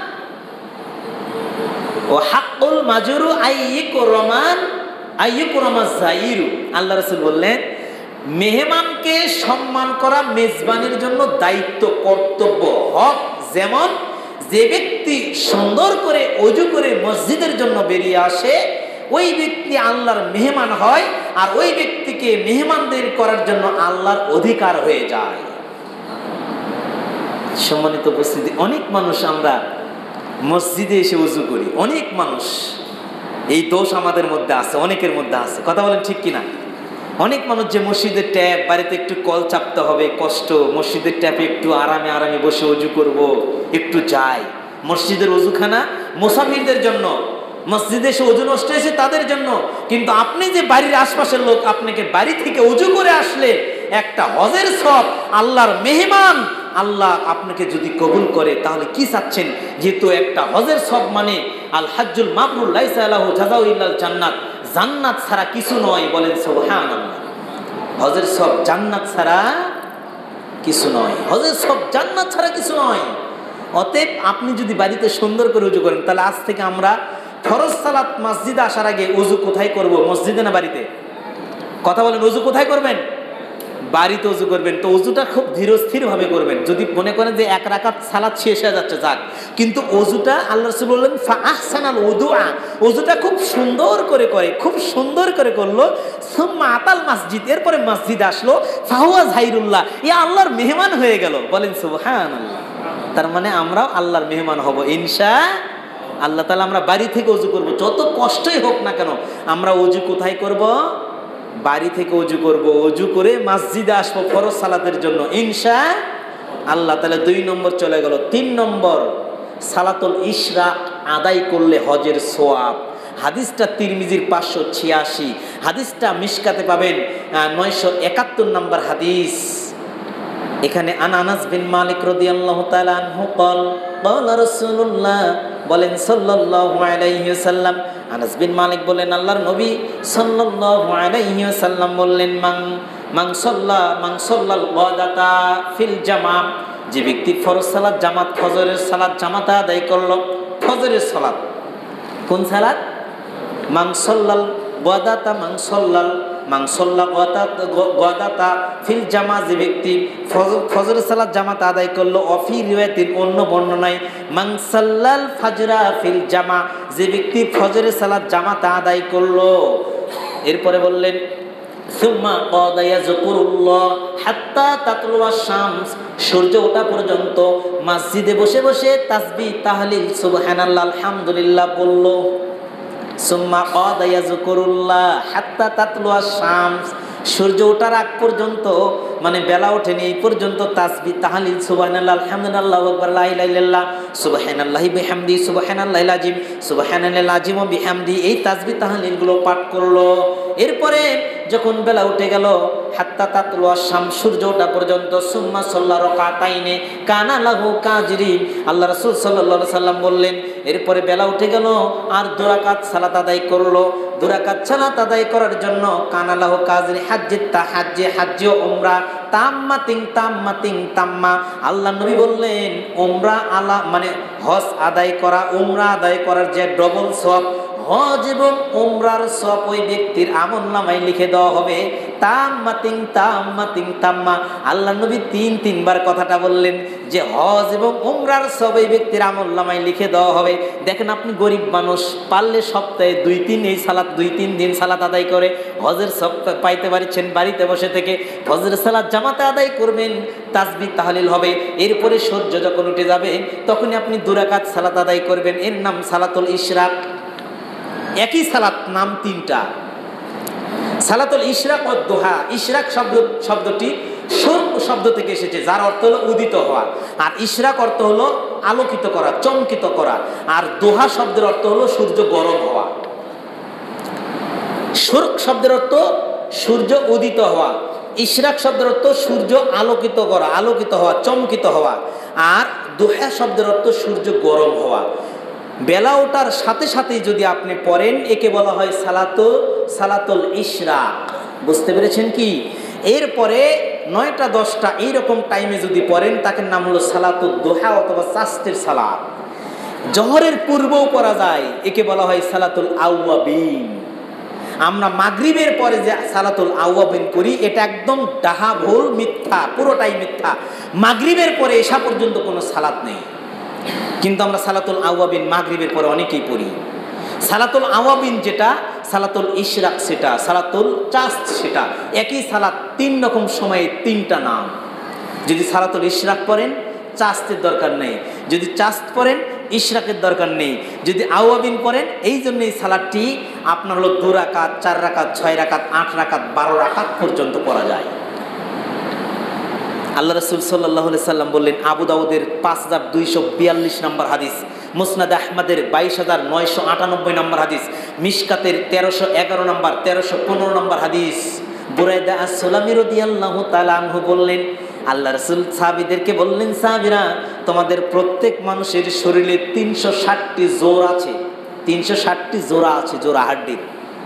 ও হাক্কুল মাজুরু আইয়ুকরামান আইয়ুকরামাজ যাইরু, আল্লাহ রাসূল বললেন মেহমানকে সম্মান করা মেজবানির জন্য দায়িত্ব, কর্তব্য, হক। যেমন যে ব্যক্তি সুন্দর করে ওযু করে মসজিদের জন্য বেরিয়ে আসে, ওই ব্যক্তি আল্লাহর মেহমান হয়, আর ওই ব্যক্তিকে মেহমানদারি করার জন্য আল্লাহর অধিকার হয়ে যায়। সম্মানিত উপস্থিতি, অনেক মানুষ আমরা মসজিদে এসে ওযু করি, অনেক মানুষ, এই দোষ আমাদের মধ্যে আছে, অনেকের মধ্যে আছে, কথা বলেন ঠিক কিনা? অনেক মানুষ যে মসজিদের ট্যাপ, বাড়িতে একটু কল চাপতে হবে কষ্ট, মসজিদের ট্যাপে একটু আরামে আরামে বসে ওযু করব, একটু যাই। মসজিদের ওযুখানা মুসাফিরদের জন্য, মসজিদে এসে ওযু নষ্ট হয়েছে তাদের জন্য। কিন্তু আপনি যে বাড়ির আশপাশের লোক, আপনাকে বাড়ি থেকে ওযু করে আসলে একটা হজের সওয়াব, আল্লাহর মেহমান আল্লাহ আপনাকে যদি কবুল করে, তাহলে কি চাচ্ছেন? যেহেতু একটা হজের সওয়াব মানে আল হাজ্জুল মাবরুর লাইসা লাহু জাযাউ ইল্লাল জান্নাত, জান্নাত ছাড়া কিছু নয়। বলেন সুবহানাল্লাহ, হজের সওয়াব জান্নাত ছাড়া কিছু নয়, হজের সওয়াব জান্নাত ছাড়া কিছু নয়। অতএব আপনি যদি বাড়িতে সুন্দর করে ওযু করেন, তাহলে আজ থেকে আমরা ফরজ সালাত মসজিদে আসার আগে ওযু কোথায় করব? মসজিদে না বাড়িতে? কথা বলেন, ওযু কোথায় করবেন? বাড়িতে ওযু করবেন। তো ওযুটা খুব ধীরস্থির ভাবে করবেন। যদি মনে করেন যে এক রাকাত সালাত শেষ হয়ে যাচ্ছে, যাক, কিন্তু ওযুটা আল্লাহ রাসূল বললেন ফা আহসানাল ওযুআ, ওযুটা খুব সুন্দর করে করে, খুব সুন্দর করে করলো। সুম্মা আতাল মসজিদ, এরপরে মসজিদে আসলো, ফাহুয়া যাইরুল্লাহ, ইয়া আল্লাহর মেহমান হয়ে গেল। বলেন সুবহানাল্লাহ। তার মানে আমরাও আল্লাহর মেহমান হব ইনশাআল্লাহ তাআলা। আমরা বাড়ি থেকে ওযু করব, যত কষ্টই হোক না কেন। আমরা ওযু কোথায় করব? বাড়ি থেকে ওযু করব, ওযু করে মসজিদে আসবো ফরজ সালাতের জন্য ইনশাআল্লাহ তাআলা। দুই নম্বর চলে গেল। তিন নম্বর, সালাতুল ইশরাক আদায় করলে হজের সওয়াব। হাদিসটা তিরমিজির পাঁচশো ছিয়াশি, হাদিসটা মিশকাতে পাবেন নয়শো একাত্তর নম্বর হাদিস। এখানে আন আনাস বিন মালিক রাদিয়াল্লাহু তাআলা আনহু قال قال رسول الله, বলেন সাল্লাল্লাহু আলাইহি ওয়াসাল্লাম, আনাস বিন মালিক বলেন আল্লাহর নবী সাল্লাল্লাহু আলাইহি ওয়াসাল্লাম বললেন, মান মান সাল্লা মান সাল্লাল গাদাতা ফিল জামা, যে ব্যক্তি ফরজ সালাত জামাত, ফজরের সালাত জামাত আদায় করলো। ফজরের সালাত কোন সালাত? মান সাল্লাল গাদাতা মান সাল্লাল মান সাল্লা গাদাতা ফিল জামা, যে ব্যক্তি ফজরের সালাত জামাত আদায় করলো। অফি রিওয়ায়াতিন, অন্য বর্ণনায় মান সাল্লাল ফাজরা ফিল জামা, যে ব্যক্তি ফজরের সালাত জামাত আদায় করলো। এরপরে বললেন সুম্মা ক্বাদা ইয়াযকুরুল্লাহ হাত্তা তাতলুয়াশ শামস, সূর্য ওঠা পর্যন্ত মসজিদে বসে বসে তাসবিহ তাহলিল সুবহানাল্লাহ আলহামদুলিল্লাহ বলল। সুম্মা ক্বাদা ইয়াযকুরুল্লাহ হাত্তা তাতলুয়াশ শামস, সূর্য ওঠার আগ পর্যন্ত, মানে বেলা ওঠেনি এই পর্যন্ত তাসবিহ তাহলিল সুবহানাল্লাহ আলহামদুলিল্লাহ আল্লাহু আকবার লা ইলাহা ইল্লাল্লাহ সুবহানাল্লাহি বিহামদি সুবহানাল্লাহিল আযীম সুবহানাল্লাহিল আযীম ওয়া বিহামদি, এই তাসবিহ তাহলিল গুলো পাঠ করলো। এরপরে যখন বেলা উঠে গেল, হাত্তা তাতলুয়াশ শামস, সূর্য ওঠা পর্যন্ত, সুম্মা সাল্লা রাকাতাইনে কানা লাহু কাজরি, আল্লাহ রাসূল সাল্লাল্লাহু আলাইহি সাল্লাম বললেন, এরপরে বেলা উঠে গেল আর দুই রাকাত সালাত আদায় করলো। দুই রাকাত সালাত আদায় করার জন্য কানা লাহু কাজরি হাজ্জিত তাহাজ্জি, হাজ্জ ও উমরা তাম্মাতিন তাম্মাতিন তাম্মা, আল্লাহ নবী বললেন উমরা আলা মানে হজ আদায় করা, উমরা আদায় করার যে ডবল সওয়াব, হজ এবং উমরার সওয়াব ওই ব্যক্তির আমলনামায় লিখে দেওয়া হবে। তাম্মাতিন তাম্মাতিন তাম্মা, আল্লাহ নবী তিন তিনবার কথাটা বললেন যে হজ এবং উমরার সওয়াব এই ব্যক্তির আমলনামায় লিখে দেওয়া হবে। দেখেন আপনি গরিব মানুষ, পারলে সপ্তাহে দুই তিন এই সালাত দুই তিন দিন সালাত আদায় করে হজের সওয়াব পাইতে পারছেন। বাড়িতে বসে থেকে ফজরের সালাত জামাতে আদায় করবেন, তাসবিহ তাহলিল হবে। এরপরে সূর্য যখন উঠে যাবে তখনই আপনি দুই রাকাত সালাত আদায় করবেন, এর নাম সালাতুল ইশরাক। একই সালাত, নাম তিনটা, সালাতুল ইশরাক ও দুহা। ইশরাক শব্দ শব্দটি শুরক শব্দ থেকে এসেছে, যার অর্থ হলো উদিত হওয়া, আর ইশরাক অর্থ হলো আলোকিত করা, চমকিত করা, আর দুহা শব্দের অর্থ হলো সূর্য গরম হওয়া। শুরক শব্দের অর্থ সূর্য উদিত হওয়া, ইশরাক শব্দের অর্থ সূর্য আলোকিত করা, আলোকিত হওয়া, চমকিত হওয়া। আর দুহা শব্দের অর্থ সূর্য গরম হওয়া। বেলা ওঠার সাথে সাথেই যদি আপনি পড়েন একে বলা হয় সালাতুল সালাতুল ইশরাক। বুঝতে পেরেছেন কি? এরপরে নয়টা দশটা এইরকম টাইমে যদি পড়েন তাকে নাম হলো সালাতুল দুহা অথবা চাস্তের সালাত। জহরের পূর্বেও পড়া যায়, একে বলা হয় সালাতুল আউয়াবিন। আমরা মাগরিবের পরে যে সালাতুল আউয়াবিন করি এটা একদম ডাহা ভুল, মিথ্যা, পুরোটাই মিথ্যা। মাগরিবের পরে এসা পর্যন্ত কোনো সালাত নেই, কিন্তু আমরা সালাতুল আউয়াবিন মাগরিবের পরে অনেকেই পড়ি। সালাতুল আওয়াবিন যেটা, সালাতুল ইশরাক সেটা, সালাতুল চাস্ত সেটা, একই সালাত, তিন রকম সময়ে তিনটা নাম। যদি সালাতুল ইশরাক পড়েন চাস্তের দরকার নেই, যদি চাস্ত পড়েন ইশরাকের দরকার নেই, যদি আওয়াবিন পড়েন। এই জন্য এই সালাদটি আপনার হলো দু রাকাত, চার রাকাত, ছয় রাকাত, আট রাকাত, বারো রাকাত পর্যন্ত পড়া যায়। আল্লাহ রসুল সাল্লাল্লাহু আলাইহি সাল্লাম বললেন, আবু দাউদের পাঁচ হাজার দুইশো বিয়াল্লিশ নম্বর হাদিস, মুসনাদ আহমদের বাইশ হাজার নয়শো আটানব্বই নম্বর হাদিস, মিশকাতের তেরোশো এগারো নম্বর, তেরোশো পনেরো নম্বর হাদিস। বুরাইদা আস-সুলামি রাদিয়াল্লাহু তাআলা আনহু বললেন, আল্লাহ রসুল সাহাবীদেরকে বললেন, সাহাবীরা তোমাদের প্রত্যেক মানুষের শরীরে তিনশো ষাটটি জোর আছে, তিনশো ষাটটি জোড়া আছে, জোড়া হাড্ডির।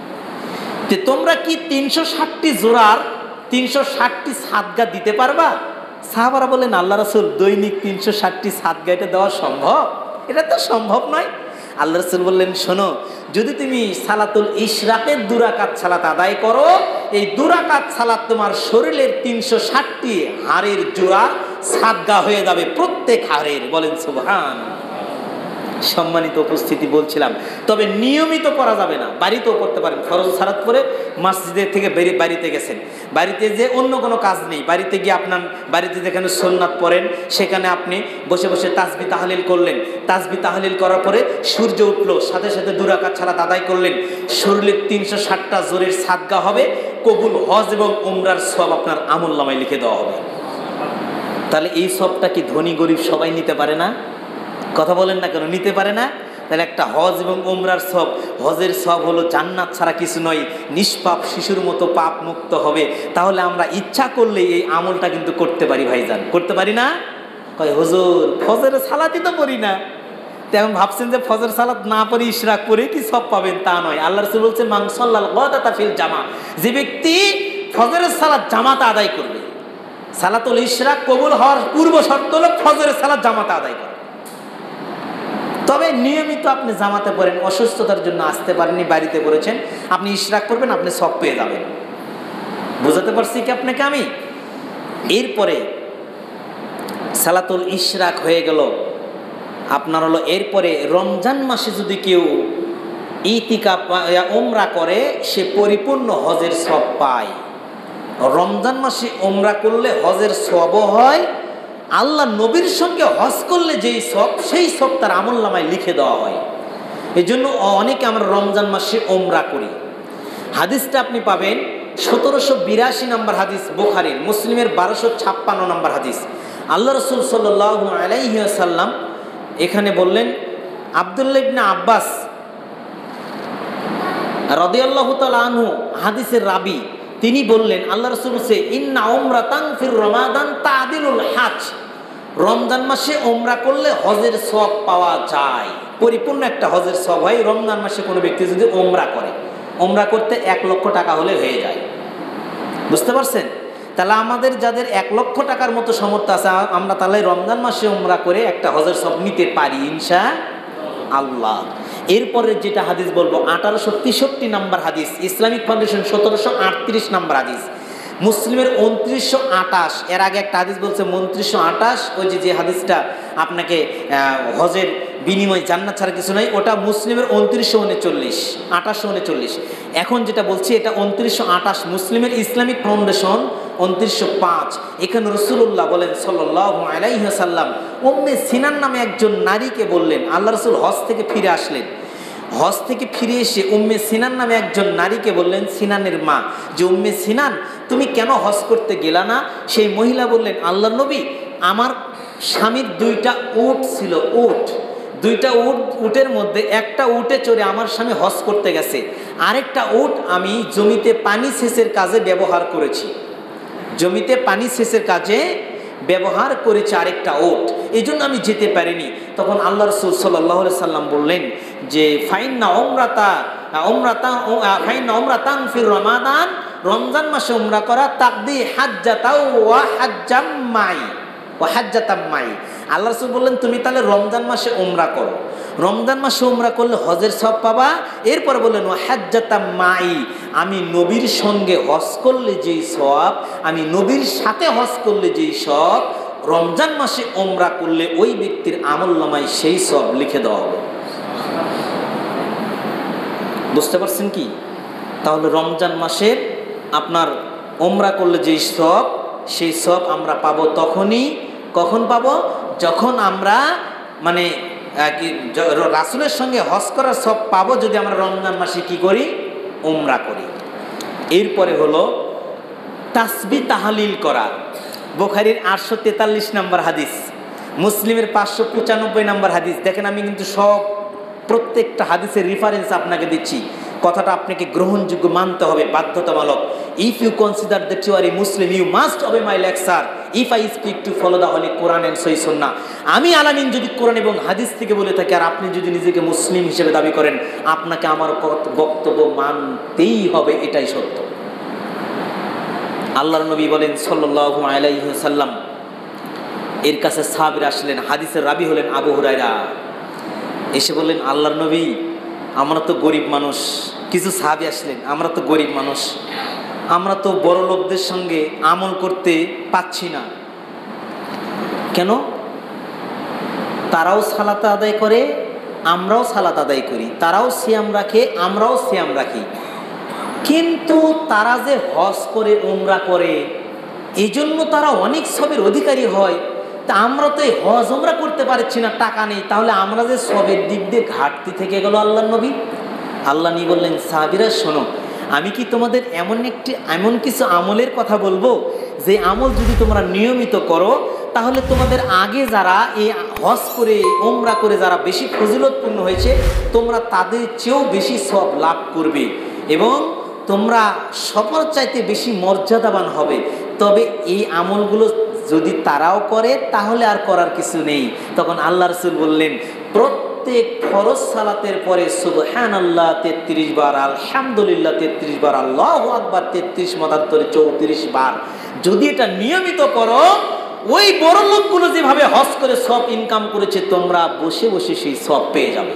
তোমরা কি তিনশো ষাটটি জোড়ার তিনশো ষাটটি সাদগা দিতে পারবা? সাহাবারা বললেন, আল্লাহ রসুল দৈনিক তিনশো ষাটটি সাদগা এটা দেওয়া সম্ভব? এটা তো সম্ভব নয়। আল্লাহ রসুল বললেন, শোনো, যদি তুমি সালাতুল ইশরাকের দু রাকাত সালাত আদায় করো, এই দু রাকাত সালাত তোমার শরীরের তিনশো ষাটটি হাড়ের জোড়া সাদগা হয়ে যাবে, প্রত্যেক হাড়ের। বলেন সুবহান। সম্মানিত উপস্থিতি, বলছিলাম তবে নিয়মিত পড়া যাবে না, বাড়িতেও করতে পারেন। ফরজ সালাত করে মসজিদের থেকে বেরিয়ে বাড়িতে গেছেন, বাড়িতে যে অন্য কোনো কাজ নেই, বাড়িতে গিয়ে আপনার বাড়িতে যেখানে সুন্নাত পড়েন সেখানে আপনি বসে বসে তাসবিহ তাহলিল করলেন। তাসবিহ তাহলিল করার পরে সূর্য উঠলো, সাথে সাথে দু রাকাত সালাত আদায় করলেন। শরীরের তিনশো ষাটটা জোরের সাদগা হবে, কবুল হজ এবং উমরার সওয়াব আপনার আমলনামায় লিখে দেওয়া হবে। তাহলে এই সবটা কি ধনী গরিব সবাই নিতে পারে না? কথা বলেন না কেন? নিতে পারে না? তাহলে একটা হজ এবং উমরার সব, হজের সব হলো জান্নাত ছাড়া কিছু নয়, নিষ্পাপ শিশুর মতো পাপ মুক্ত হবে। তাহলে আমরা ইচ্ছা করলে এই আমলটা কিন্তু করতে পারি ভাইজান, করতে পারি না? কয় হুজুর ফজরের সালাতই তো পড়ি না। তেমন ভাবছেন যে ফজর সালাত না পড়ি ইশরাক পড়ে কি সব পাবেন, তা নয়। আল্লাহ রাসূল বলছেন, মান সাল্লাল গাদাতা ফিল জামা, যে ব্যক্তি ফজরের সালাত জামাতে আদায় করবে, সালাতুল ইশরাক কবুল হওয়ার পূর্ব শর্ত হলো ফজরের সালাত জামাতে আদায় করা। তবে নিয়মিত আপনি জামাতে পড়েন, অসুস্থতার জন্য আসতে পারেননি, বাড়িতে পড়েছেন, আপনি ইশরাক করবেন, আপনি সব পেয়ে যাবেন। বুঝাতে পারছি কি আপনাকে আমি? এরপরে সালাতুল ইশরাক হয়ে গেল আপনার হলো, এরপরে রমজান মাসে যদি কেউ ইতিকাফ উমরা করে সে পরিপূর্ণ হজের সওয়াব পায়। রমজান মাসে উমরা করলে হজের সওয়াবও হয়, আল্লাহ নবীর সঙ্গে হজ করলে যেই সব, সেই সব তার আমলনামায় লিখে দেওয়া হয়। এই জন্য অনেকে আমরা রমজান মাসে উমরা করি। হাদিসটা আপনি পাবেন সতেরোশো বিরাশি নম্বর হাদিস বুখারীর, মুসলিমের বারোশো ছাপ্পান্ন নম্বর হাদিস। আল্লাহ রসুল সাল্লাল্লাহু আলাইহি ওয়াসাল্লাম এখানে বললেন, আব্দুল্লাহ ইবনে আব্বাস রাদিয়াল্লাহু তাআলা আনহু হাদিসের রাবি, তিনি বললেন, আল্লাহ রাসূল বলেছে, ইন্না উমরাতান ফির রমাদান তাদিলুল হজ, রমজান মাসে উমরা করলে হজের সওয়াব পাওয়া যায়, পরিপূর্ণ একটা হজের সওয়াব হয়। রমজান মাসে কোনো ব্যক্তি যদি উমরা করে, উমরা করতে এক লক্ষ টাকা হলে হয়ে যায়। বুঝতে পারছেন? তাহলে আমাদের যাদের এক লক্ষ টাকার মতো সামর্থ্য আছে, আমরা তাহলে রমজান মাসে উমরা করে একটা হজের সওয়াব নিতে পারি ইনশাআল্লাহ। এরপরে যেটা হাদিস বলবো, আঠারোশো তেষট্টি নম্বর হাদিস, ইসলামিক ফাউন্ডেশন সতেরোশো আটত্রিশ নম্বর হাদিস, মুসলিমের উনত্রিশশো আঠাশ। এর আগে একটা হাদিস বলছে উনত্রিশশো আঠাশ, ওই যে যে হাদিসটা আপনাকে হজের বিনিময় জান্নাত ছাড়া কিছু নাই, ওটা মুসলিমের উনত্রিশশো উনচল্লিশ, আঠাশশো উনচল্লিশ। এখন যেটা বলছি এটা উনত্রিশশো আঠাশ, মুসলিমের ইসলামিক ফাউন্ডেশন উনত্রিশশো পাঁচ। এখানে রাসূলুল্লাহ বলেন সাল্লাল্লাহু আলাইহি ওয়াসাল্লাম, উম্মে সিনান নামে একজন নারীকে বললেন, আল্লাহ রাসূল হজ থেকে ফিরে আসলেন, হজ থেকে ফিরে এসে উম্মে সিনান নামে একজন নারীকে বললেন, সিনানের মা, যে উম্মে সিনান তুমি কেন হজ করতে গেলা না? সেই মহিলা বললেন, আল্লাহর নবী, আমার স্বামীর দুইটা উট ছিল, উট দুইটা উট, উটের মধ্যে একটা উটে চড়ে আমার স্বামী হজ করতে গেছে, আরেকটা উট আমি জমিতে পানি সেচের কাজে ব্যবহার করেছি। জমিতে পানি সেচের কাজে ব্যবহার করেছে আরেকটা ওট, এই জন্য আমি যেতে পারিনি। তখন আল্লাহ রাসূল সাল্লাল্লাহু আলাইহি সাল্লাম বললেন যে ফাইন্না উমরাতা উমরাতা ফাইন্না উমরাতান ফির রমাদান, রমজান মাসে উমরা করা তাকদি হাজ্জাতাও ওয়া হাজ্জাম মাই ওয়া হাজ্জাতাম মাই। আল্লাহ রাসূল বললেন তুমি তাহলে রমজান মাসে উমরা করো, রমজান মাসে উমরা করলে হজের সওয়াব পাবা। এরপর বললেন ওয়া হাজ্জাতাম মাই, আমি নবীর সঙ্গে হজ করলে যেই সওয়াব, আমি নবীর সাথে হজ করলে যেই সওয়াব, রমজান মাসে উমরা করলে ওই ব্যক্তির আমলনামায় সেই সওয়াব লিখে দেওয়া হবে। বুঝতে পারছেন কি? তাহলে রমজান মাসে আপনার উমরা করলে যেই সওয়াব, সেই সওয়াব আমরা পাবো তখনই, কখন পাবো? যখন আমরা মানে রাসূলের সঙ্গে হজ করার সওয়াব পাবো যদি আমরা রমজান মাসে কি করি? উমরা করি। এরপরে হলো তাসবিহ তাহলিল করা। বুখারীর আটশো তেতাল্লিশ নম্বর হাদিস, মুসলিমের পাঁচশো পঁচানব্বই নম্বর হাদিস। দেখেন আমি কিন্তু সব প্রত্যেকটা হাদিসের রেফারেন্স আপনাকে দিচ্ছি, কথাটা আপনাকে গ্রহণযোগ্য মানতে হবে, বাধ্যতামূলক। If you consider that you are a Muslim, you must obey my lecture. If I speak to follow the holy Quran and সহিহ সুন্নাহ, আমি আলামিন যদি কোরআন এবং হাদিস থেকে বলে থাকি আর আপনি যদি নিজেকে মুসলিম হিসেবে দাবি করেন, আপনাকে আমার বক্তব্য মানতেই হবে, এটাই সত্য। আল্লাহর নবী বলেন সাল্লাল্লাহু আলাইহি ওয়াসাল্লাম, এর কাছে সাহাবীরা আসলেন, হাদিসের রাবী হলেন আবু হুরায়রা। এসে বললেন আল্লাহর নবী আমরা তো গরিব মানুষ। কিছু সাহাবী আসলেন, আমরা তো গরিব মানুষ, আমরা তো বড় লোকদের সঙ্গে আমল করতে পাচ্ছি না। কেন? তারাও সালাত আদায় করে, আমরাও সালাত আদায় করি, তারাও সিয়াম রাখে, আমরাও সিয়াম রাখি, কিন্তু তারা যে হজ করে উমরা করে এই জন্য তারা অনেক সবের অধিকারী হয়, তা আমরা তো এই হজ উমরা করতে পারছি না, টাকা নেই, তাহলে আমরা যে সবের দিক দিয়ে ঘাটতি থেকে গেল আল্লাহর নবী। আল্লাহ নবী বললেন সাহাবীরা শোনো, আমি কি তোমাদের এমন একটি এমন কিছু আমলের কথা বলবো যে আমল যদি তোমরা নিয়মিত করো তাহলে তোমাদের আগে যারা এই হজ করে উমরা করে যারা বেশি ফজিলতপূর্ণ হয়েছে তোমরা তাদের চেয়েও বেশি সওয়াব লাভ করবে এবং তোমরা সবার চাইতে বেশি মর্যাদাবান হবে। তবে এই আমলগুলো যদি তারাও করে তাহলে আর করার কিছু নেই। তখন আল্লাহ রাসূল বললেন প্রত্যেক ফরজ সালাতের পরে সুবহানাল্লাহ তেত্রিশ বার, আলহামদুলিল্লাহ তেত্রিশ বার, আল্লাহু আকবার তেত্রিশ মতান্তরে চৌত্রিশ বার যদি এটা নিয়মিত করো, ওই বড় লোকগুলো যেভাবে হজ করে সব ইনকাম করেছে তোমরা বসে বসে সেই সব পেয়ে যাবে।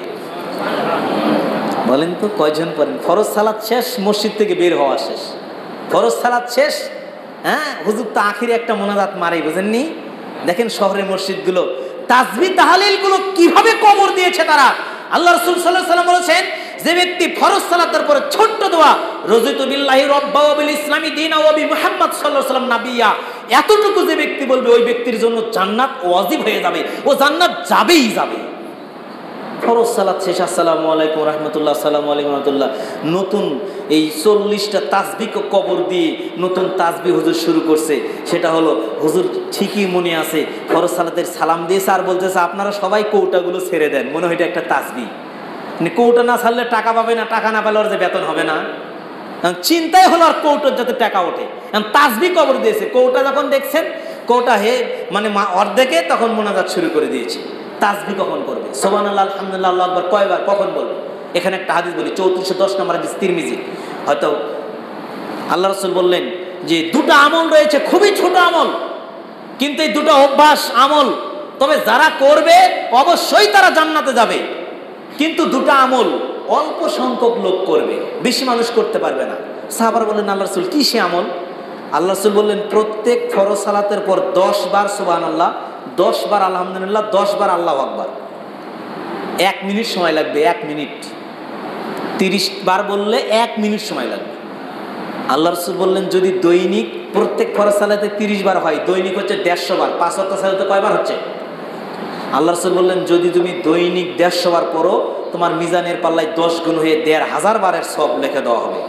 বলেন তো কয়জন পড়েন? ফরজ সালাত শেষ, মসজিদ থেকে বের হওয়া শেষ, ফরজ সালাত শেষ, হ্যাঁ হুজুর তো আখিরে একটা মোনাজাত মারেই, বুঝেননি? দেখেন শহরের মসজিদগুলো তাসবিহ তাহলিলগুলো কিভাবে কবর দিয়েছে তারা। আল্লাহ রাসূল সাল্লাল্লাহু আলাইহি ওয়াসাল্লাম বলেছেন যে ব্যক্তি ফরজ সালাতের পরে ছোট্ট দোয়া রযিতু বিল্লাহি রাব্বা ওয়া বিল ইসলামি দীনা ওয়া বি মুহাম্মদ সাল্লাল্লাহু আলাইহি ওয়াসাল্লাম নাবিয়্যা, এতটুকু যে ব্যক্তি বলবে ওই ব্যক্তির জন্য জান্নাত ওয়াজিব হয়ে যাবে, ও জান্নাত যাবেই যাবে। ফরজ সালাত শেষ, আসসালামু আলাইকুম রাহমাতুল্লাহ, আসসালামু আলাইকুম রাহমাতুল্লাহ, নতুন এই চল্লিশটা তাসবিহ কবর দিয়ে নতুন তাসবিহ হুজুর শুরু করছে। সেটা হলো হুজুর ঠিকই মনে আছে ফরজ সালাতের সালাম দিয়েছে আর বলতেছে আপনারা সবাই কৌটাগুলো ছেড়ে দেন, মনে হয় এটা একটা তাসবিহ, মানে কৌটা না ছাড়লে টাকা পাবে না, টাকা না পেলে ওর যে বেতন হবে না, চিন্তাই হলো আর কৌটার যাতে টাকা ওঠে। তাসবিহ কবর দিয়েছে, কৌটা যখন দেখছেন কৌটা হে মানে অর্ধেকে তখন মোনাজাত শুরু করে দিয়েছে। তাসবিহ কখন করবে? সুবহানাল্লাহ, আলহামদুলিল্লাহ, আল্লাহু আকবার কয়বার কখন বলবে? এখানে একটা হাদিস বলি, চৌত্রিশশো দশ নম্বর হাদিস, তিরমিজি। হয়তো আল্লাহ রাসূল বললেন যে দুটো আমল রয়েছে, খুবই ছোট আমল, কিন্তু এই দুটো অভ্যাস আমল, তবে যারা করবে অবশ্যই তারা জান্নাতে যাবে, কিন্তু দুটো আমল অল্প সংখ্যক লোক করবে, বেশি মানুষ করতে পারবে না। সাহাবারা বললেন আল্লাহ রাসূল কি সে আমল? আল্লাহ রাসূল বললেন প্রত্যেক ফরজ সালাতের পর দশ বার সুবহানাল্লাহ, দশ বার আলহামদুলিল্লাহ, দশ বার আল্লাহু আকবার, এক মিনিট সময় লাগবে, এক মিনিট, তিরিশ বার বললে এক মিনিট সময় লাগবে। আল্লাহ রাসূল বললেন যদি দৈনিক প্রত্যেক ফরজ সালাতে তিরিশ বার হয়, দৈনিক হচ্ছে দেড়শো বার, পাঁচ ওয়াক্ত সালাতে কয়বার হচ্ছে? আল্লাহ রাসূল বললেন যদি তুমি দৈনিক দেড়শো বার পড়ো তোমার মিজানের পাল্লায় দশ গুণ হয়ে দেড় হাজার বারের সওয়াব লিখে দেওয়া হবে।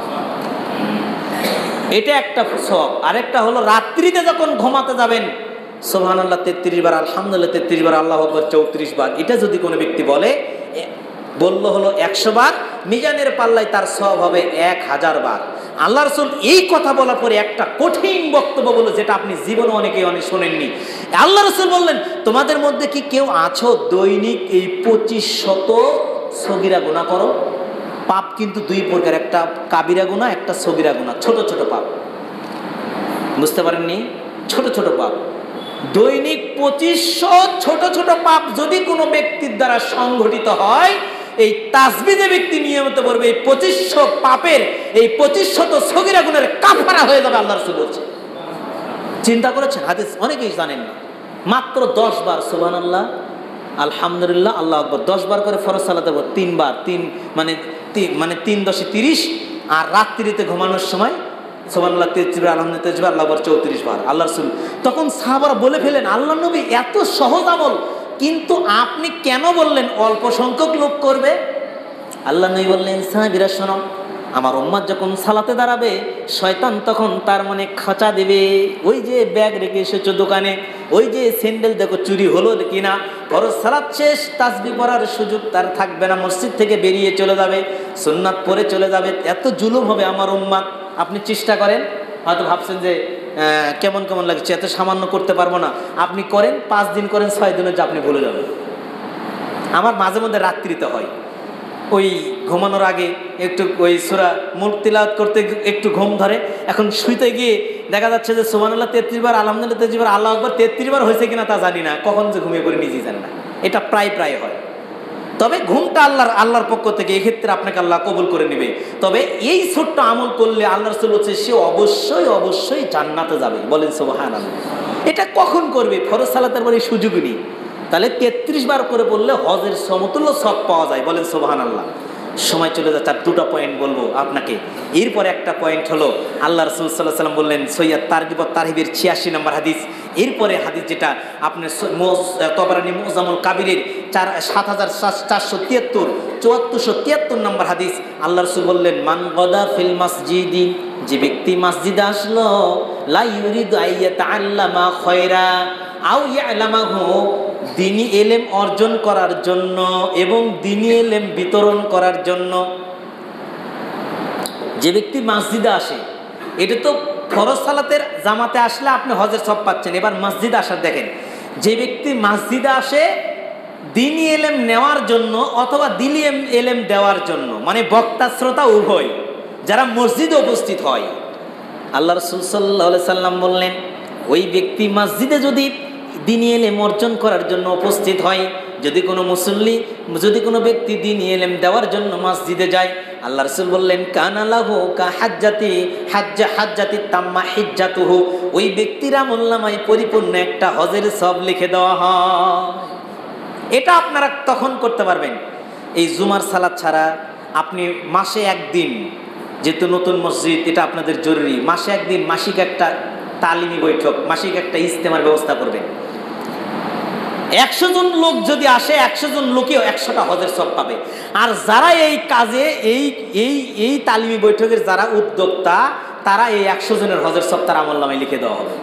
এটা একটা সওয়াব। আরেকটা হলো রাত্রিতে যখন ঘুমাতে যাবেন সুবহানাল্লাহ তেত্রিশ বার, আলহামদুলিল্লাহ তেত্রিশ বার, আল্লাহু আকবার চৌত্রিশ বার, এটা যদি কোনো ব্যক্তি বলে, বলল হলো একশো বার, মিজানের পাল্লায় তার সওয়াব হবে এক হাজার বার। আল্লাহ রাসূল এই কথা বলার পরে একটা কঠিন বক্তব্য বলল, যেটা আপনি জীবনে অনেকেই অনেক শোনেননি। আল্লাহ রাসূল বললেন, তোমাদের মধ্যে কি কেউ আছো দৈনিক এই পঁচিশ শত সগীরা গুনাহ করো? পাপ কিন্তু দুই প্রকার, একটা কাবিরা গুনাহ, একটা সগীরা গুনাহ, ছোট ছোট পাপ। বুঝতে পারেননি? ছোট ছোট পাপ, দৈনিক পঁচিশশো ছোট ছোট পাপ যদি কোনো ব্যক্তির দ্বারা সংঘটিত হয়, এই তাসবিহ যে ব্যক্তি নিয়মিত করবে, এই পঁচিশশো পাপের, এই পঁচিশশত সগীরা গুনাহের কাফারা হয়ে যাবে, আল্লাহ রাসূল বলছেন। চিন্তা করেছেন? হাদিস অনেকেই জানেন না। মাত্র দশ বার সুবহানাল্লাহ, আলহামদুলিল্লাহ, আল্লাহু আকবার দশ বার করে ফরজ সালাতের পর তিনবার, তিন মানে তিন মানে তিন দশে তিরিশ, আর রাত্রিতে ঘুমানোর সময় সুবহানাল্লাহ তেত্রিশ বার, আলহামদুলিল্লাহ তেত্রিশ বার, আল্লাহু আকবার চৌত্রিশ বার। আল্লাহ রাসূল তখন সাহাবারা বলে ফেলেন, আল্লাহ নবী এত সহজ আমল, কিন্তু আপনি কেন বললেন অল্প সংখ্যক লোক করবে? আল্লাহ নবী বললেন, সাহাবীরা শোনো, আমার উম্মত যখন সালাতে দাঁড়াবে, শয়তান তখন তার মনে খাঁচা দেবে, ওই যে ব্যাগ রেখে এসেছো দোকানে, ওই যে স্যান্ডেল দেখো চুরি হলো কিনা, ফরজ সালাত শেষ, তাসবিহ পড়ার সুযোগ তার থাকবে না, মসজিদ থেকে বেরিয়ে চলে যাবে, সুন্নাত পড়ে চলে যাবে। এত জুলুম হবে আমার উম্মত। আপনি চেষ্টা করেন, হয়তো ভাবছেন যে কেমন কেমন লাগছে, এত সামান্য করতে পারবো না, আপনি করেন, পাঁচ দিন করেন, ছয় দিনের যে আপনি ভুলে যাবেন। আমার মাঝে মধ্যে রাত্রিতে হয়, ওই ঘুমানোর আগে একটু ওই সূরা মুলক তিলাওয়াত করতে একটু ঘুম ধরে, এখন শুইতে গিয়ে দেখা যাচ্ছে যে সুবহানাল্লাহ তেত্রিশ বার, আলহামদুলিল্লাহ তেত্রিশ বার, আল্লাহু আকবার তেত্রিশ বার হয়েছে কিনা তা জানি না, কখন যে ঘুমিয়ে পড়ে নিজেই জানি না। এটা প্রায় প্রায় হয়। তবে ঘুমটা আল্লাহর আল্লাহর পক্ষ থেকে, এক্ষেত্রে আপনাকে আল্লাহ কবুল করে নেবে। তবে এই ছোট্ট আমল করলে আল্লাহ রাসূল বলছে সে অবশ্যই অবশ্যই জান্নাতে যাবে। বলেন সুবহানাল্লাহ। এটা কখন করবে? ফরজ সালাতের পরে সুযোগ নেই। তাহলে তেত্রিশ বার করে বললে হজের সমতুল্য সব পাওয়া যায়। বলেন সুবহানাল্লাহ। সময় চলে যাচ্ছে, আর দুটো পয়েন্ট বলবো আপনাকে। এরপরে একটা পয়েন্ট হলো, আল্লাহ রাসূল সাল্লাল্লাহু আলাইহি ওয়াসাল্লাম বললেন, সৈয়দ তারগিব ওয়াত তারহিবের ছিয়াশি নম্বর হাদিস। এরপরে হাদিস যেটা আপনার তবরানী মুজামুল কাবিরের চার সাত হাজার চারশো তিয়াত্তর চুয়াত্তরশো তিয়াত্তর নম্বর হাদিস, আল্লাহ রাসূল বললেন, মান গদা ফিল মাসজিদি, যে ব্যক্তি মসজিদে আসলো, লা ইউরিদু আইয়াতাআল্লামা খায়রা আও ইয়ালামাহু, দ্বীনি ইলম অর্জন করার জন্য এবং দ্বীনি ইলম বিতরণ করার জন্য। যে ব্যক্তি মসজিদে আসে, এটা তো ফরজ সালাতের জামাতে আসলে আপনি হজের সব পাচ্ছেন। এবার মসজিদে আসার দেখেন, যে ব্যক্তি মসজিদে আসে দ্বীনি ইলম নেওয়ার জন্য অথবা দ্বীনি ইলম দেওয়ার জন্য, মানে বক্তা শ্রোতা উভয়, যারা মসজিদে উপস্থিত হয়, আল্লাহ রাসূল সাল্লাল্লাহু আলাইহি সাল্লাম বললেন, ওই ব্যক্তি মসজিদে যদি দ্বীনি ইলম অর্জন করার জন্য উপস্থিত হয়, যদি কোনো মুসল্লি, যদি কোনো ব্যক্তি দ্বীনি ইলম দেওয়ার জন্য মসজিদে যায়, আল্লাহ রাসূল বললেন, কানা লাহু কা হাজ্জাতি হাজ্জা হাজ্জাতি তাম্মা হিজ্জাতুহু, ওই ব্যক্তির আমলনামায় পরিপূর্ণ একটা হজের সওয়াব লিখে দেওয়া হয়। এটা আপনারা তখন করতে পারবেন, এই জুমার সালাত ছাড়া আপনি মাসে একদিন, যেহেতু নতুন মসজিদ এটা আপনাদের জরুরি, মাসে একদিন মাসিক একটা তালিমি বৈঠক, মাসিক একটা ইজতেমার ব্যবস্থা করবেন। একশো জন লোক যদি আসে, একশো জন লোকেও একশোটা হজের সওয়াব পাবে। আর যারা এই কাজে, এই এই এই তালিমি বৈঠকের যারা উদ্যোক্তা, তারা এই একশো জনের হজের সওয়াব তার আমলনামায় লিখে দেওয়া হবে।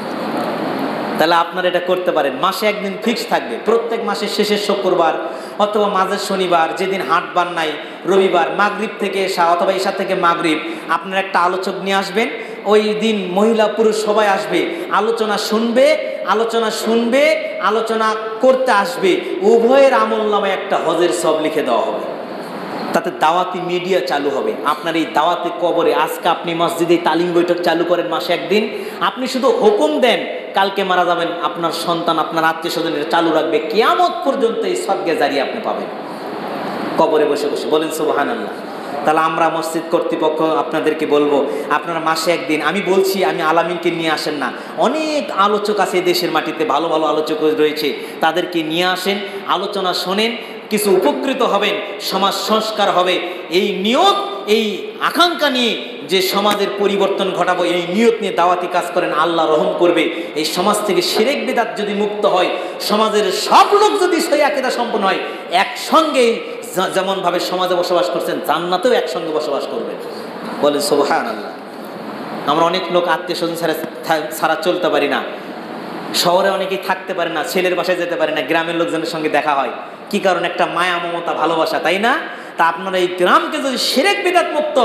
তাহলে আপনারা এটা করতে পারেন। মাসে একদিন ফিক্স থাকবে, প্রত্যেক মাসের শেষের শুক্রবার অথবা মাঝের শনিবার, যেদিন হাটবার নাই, রবিবার মাগরিব থেকে এশা অথবা এশা থেকে মাগরিব, আপনারা একটা আলোচক নিয়ে আসবেন। ওই দিন মহিলা পুরুষ সবাই আসবে, আলোচনা শুনবে, আলোচনা শুনবে আলোচনা করতে আসবে, উভয়ের আমলনামায় একটা হজের সওয়াব লিখে দেওয়া হবে। তাতে দাওয়াতি মিডিয়া চালু হবে। আপনার এই দাওয়াতে কবরে, আজকে আপনি মসজিদে তালিম বৈঠক চালু করেন মাসে একদিন, আপনি শুধু হুকুম দেন, কালকে মারা যাবেন, আপনার সন্তান, আপনার আত্মীয় স্বজন এটা চালু রাখবে, কিয়ামত পর্যন্ত এই সদকা জারিয়া আপনি পাবেন কবরে বসে বসে। বলেন সুবহানাল্লাহ। তাহলে আমরা মসজিদ কর্তৃপক্ষ আপনাদেরকে বলবো, আপনারা মাসে একদিন, আমি বলছি আমি আলামিনকে নিয়ে আসেন না, অনেক আলোচক আছে দেশের মাটিতে, ভালো ভালো আলোচক রয়েছে, তাদেরকে নিয়ে আসেন, আলোচনা শোনেন, কিছু উপকৃত হবেন, সমাজ সংস্কার হবে। এই নিয়ত, এই আকাঙ্ক্ষা নিয়ে যে সমাজের পরিবর্তন ঘটাবো, এই নিয়ত নিয়ে দাওয়াতি কাজ করেন, আল্লাহ রহম করবে। এই সমাজ থেকে শিরক বিদআত যদি মুক্ত হয়, সমাজের সব লোক যদি সহিহ আকীদা সম্পন্ন হয়, একসঙ্গে যেমনভাবে সমাজে বসবাস করছেন, জান্নাতেও একসঙ্গে বসবাস করবেন। বলে সুবহানাল্লাহ। আমরা অনেক লোক আত্মীয় স্বজন ছাড়া ছাড়া চলতে পারি না, শহরে অনেকেই থাকতে পারে না, ছেলের বাসায় যেতে পারে না, গ্রামের লোকজনের সঙ্গে দেখা হয়, কি কারণ? একটা মায়া, মমতা, ভালোবাসা, তাই না? তা আপনারা এই গ্রামকে যদি শিরক বিদআত মুক্ত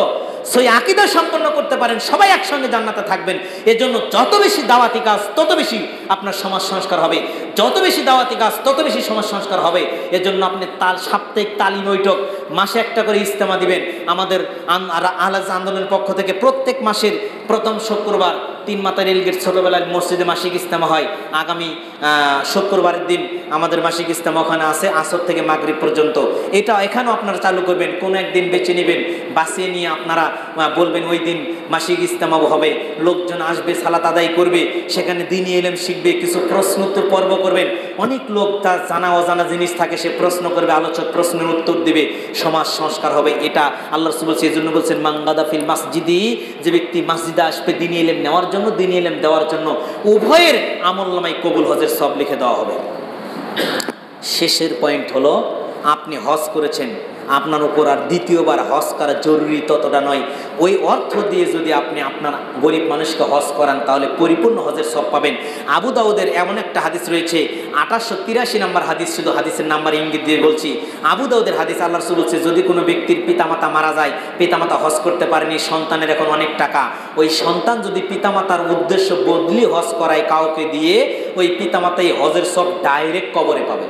সই আকীদা সম্পন্ন করতে পারেন, সবাই একসঙ্গে জান্নাতে থাকবেন। এজন্য যত বেশি দাওয়াতি কাজ তত বেশি আপনার সমাজ সংস্কার হবে, যত বেশি দাওয়াতি কাজ তত বেশি সমাজ সংস্কার হবে। এজন্য আপনি তাল সাপ্তাহিক তালিম বৈঠক, মাসে একটা করে ইজতেমা দিবেন। আমাদের আহলে হাদিস আন্দোলনের পক্ষ থেকে প্রত্যেক মাসের প্রথম শুক্রবার তিন মাথা রেলগেট ছোটবেলায় মসজিদে মাসিক ইজতেমা হয়। আগামী শুক্রবারের দিন আমাদের মাসিক ইজতেমা ওখানে আছে আসর থেকে মাগরিব পর্যন্ত। এটা এখানেও আপনারা চালু করবেন, কোনো একদিন বেছে নেবেন, বাঁচিয়ে নিয়ে আপনারা বলবেন ওই দিন মাসিক ইজতেমা হবে, লোকজন আসবে, সালাত আদায় করবে, সেখানে দ্বীনি ইলম শিখবে, কিছু প্রশ্ন উত্তর পর্ব করবেন। অনেক লোক তার জানা অজানা জিনিস থাকে, সে প্রশ্ন করবে, আলোচক প্রশ্নের উত্তর দিবে, সমাজ সংস্কার হবে। এটা আল্লাহ রাসূল বলছেন, এই জন্য বলছেন মাঙ্গাদা ফিল মাসজিদি, যে ব্যক্তি মসজিদে আসবে দ্বীনি ইলম নেওয়ার জন্য, দ্বীনি ইলম দেওয়ার জন্য, উভয়ের আমলনামায় কবুল হজের সব লিখে দেওয়া হবে। শেষের পয়েন্ট হলো, আপনি হজ করেছেন, আপনার উপর আর দ্বিতীয়বার হজ করা জরুরি ততটা নয়। ওই অর্থ দিয়ে যদি আপনি আপনার গরিব মানুষকে হজ করান তাহলে পরিপূর্ণ হজের সব পাবেন। আবু দাউদের এমন একটা হাদিস রয়েছে, আঠাশশো তিরাশি নম্বর হাদিস, শুধু হাদিসের নাম্বার ইঙ্গিত দিয়ে বলছি। আবু দাউদের হাদিস, আল্লাহ রাসূল বলছে, যদি কোনো ব্যক্তির পিতামাতা মারা যায়, পিতামাতা হজ করতে পারেনি, সন্তানের এখন অনেক টাকা, ওই সন্তান যদি পিতামাতার উদ্দেশ্য বদলি হজ করায় কাউকে দিয়ে, ওই পিতামাতাই হজের সব ডাইরেক্ট কবরে পাবে।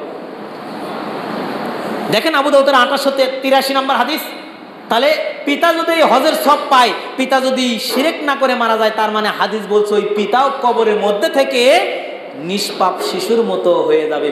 দেখেন আবু দাউদের আঠাশশো তিরাশি নম্বর হাদিস। তাহলে পিতা যদি হজের সব পায়, পিতা যদি শিরক না করে মারা যায়, তার মানে হাদিস বলছে ওই পিতাও কবরের মধ্যে থেকে নিষ্পাপ শিশুর মতো হয়ে যাবে,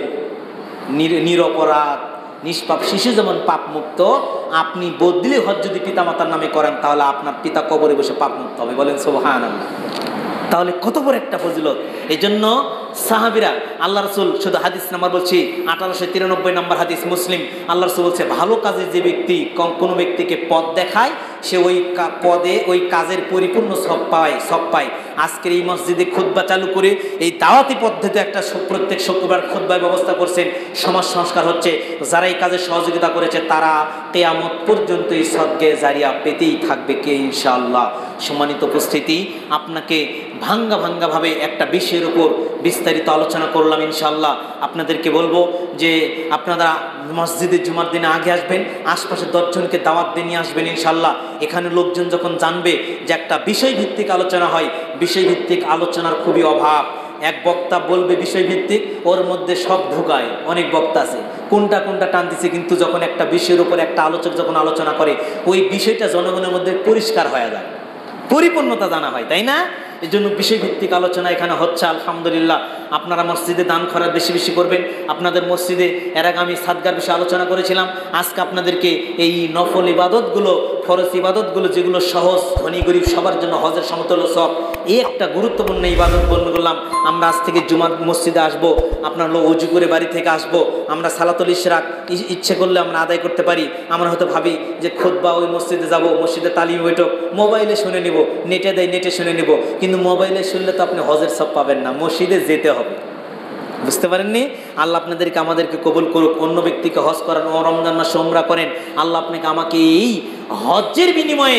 নিরপরাধ নিষ্পাপ শিশু যেমন পাপ মুক্ত, আপনি বদলি হজ যদি পিতামাতার নামে করেন তাহলে আপনার পিতা কবরে বসে পাপ মুক্ত হবে। বলেন সুবহানাল্লাহ। তাহলে কত বড় একটা ফজিলত। এই জন্য সাহাবীরা, আল্লাহ রাসূল, শুধু হাদিস নাম্বার বলছি আঠারোশো তিরানব্বই নম্বর হাদিস, মুসলিম, আল্লাহ রাসূল বলছে, ভালো কাজে যে ব্যক্তি কোনো ব্যক্তিকে পথ দেখায়, সে ওই পদে ওই কাজের পরিপূর্ণ সব পায় সব পায় আজকের এই মসজিদে খুতবা চালু করে এই দাওয়াতি পদ্ধতিতে একটা প্রত্যেক শুক্রবার খুতবার ব্যবস্থা করছেন, সমাজ সংস্কার হচ্ছে। যারা এই কাজে সহযোগিতা করেছে তারা কিয়ামত পর্যন্ত এই সদকা জারিয়া পেতেই থাকবে কে ইনশাআল্লাহ। সম্মানিত উপস্থিতি, আপনাকে ভাঙ্গা ভাঙ্গাভাবে একটা বিষয়ের উপর বিস্তারিত আলোচনা করলাম। ইনশাআল্লাহ আপনাদেরকে বলবো যে আপনারা মসজিদে জুমার দিনে আগে আসবেন, আশপাশে দশজনকে দাওয়াত দিয়ে নিয়ে আসবেন। ইনশাআল্লাহ এখানে লোকজন যখন জানবে যে একটা বিষয়ভিত্তিক আলোচনা হয়, বিষয়ভিত্তিক আলোচনার খুবই অভাব। এক বক্তা বলবে বিষয়ভিত্তিক, ওর মধ্যে সব ঢুকায়, অনেক বক্তা আছে কোনটা কোনটা টানতেছে, কিন্তু যখন একটা বিষয়ের উপর একটা আলোচক যখন আলোচনা করে, ওই বিষয়টা জনগণের মধ্যে পরিষ্কার হয়ে যায়, পরিপূর্ণতা জানা হয়, তাই না? এই জন্য বিষয়ভিত্তিক আলোচনা এখানে হচ্ছে। আলহামদুলিল্লাহ, আপনারা মসজিদে দান খরচ বেশি বেশি করবেন। আপনাদের মসজিদে এর আগে আমি সাদগার বিষয়ে আলোচনা করেছিলাম। আজকে আপনাদেরকে এই নফল ইবাদতগুলো, ফরজ ইবাদতগুলো, যেগুলো সহজ, ধনী গরিব সবার জন্য হজের সমতুল্য সব, এই একটা গুরুত্বপূর্ণ ইবাদত বর্ণনা করলাম। আমরা আজ থেকে জুমার মসজিদে আসবো, আপনার লোক উজু করে বাড়ি থেকে আসবো, আমরা সালাতুল ইশরাক ইচ্ছে করলে আমরা আদায় করতে পারি। আমরা হয়তো ভাবি যে খুতবা ওই মসজিদে যাব, মসজিদে তালিম বৈঠক মোবাইলে শুনে নিব, নেটে দেয় নেটে শুনে নিব, কিন্তু মোবাইলে শুনলে তো আপনি হজের সব পাবেন না, মসজিদে যেতে হবে। বুঝতে পারেননি? আল্লাহ আপনাদেরকে আমাদেরকে কবুল করুক। অন্য ব্যক্তিকে হজ করান, ও রমজান মাসে উমরা করেন, আল্লাহ আপনাকে আমাকে এই হজ্জের বিনিময়ে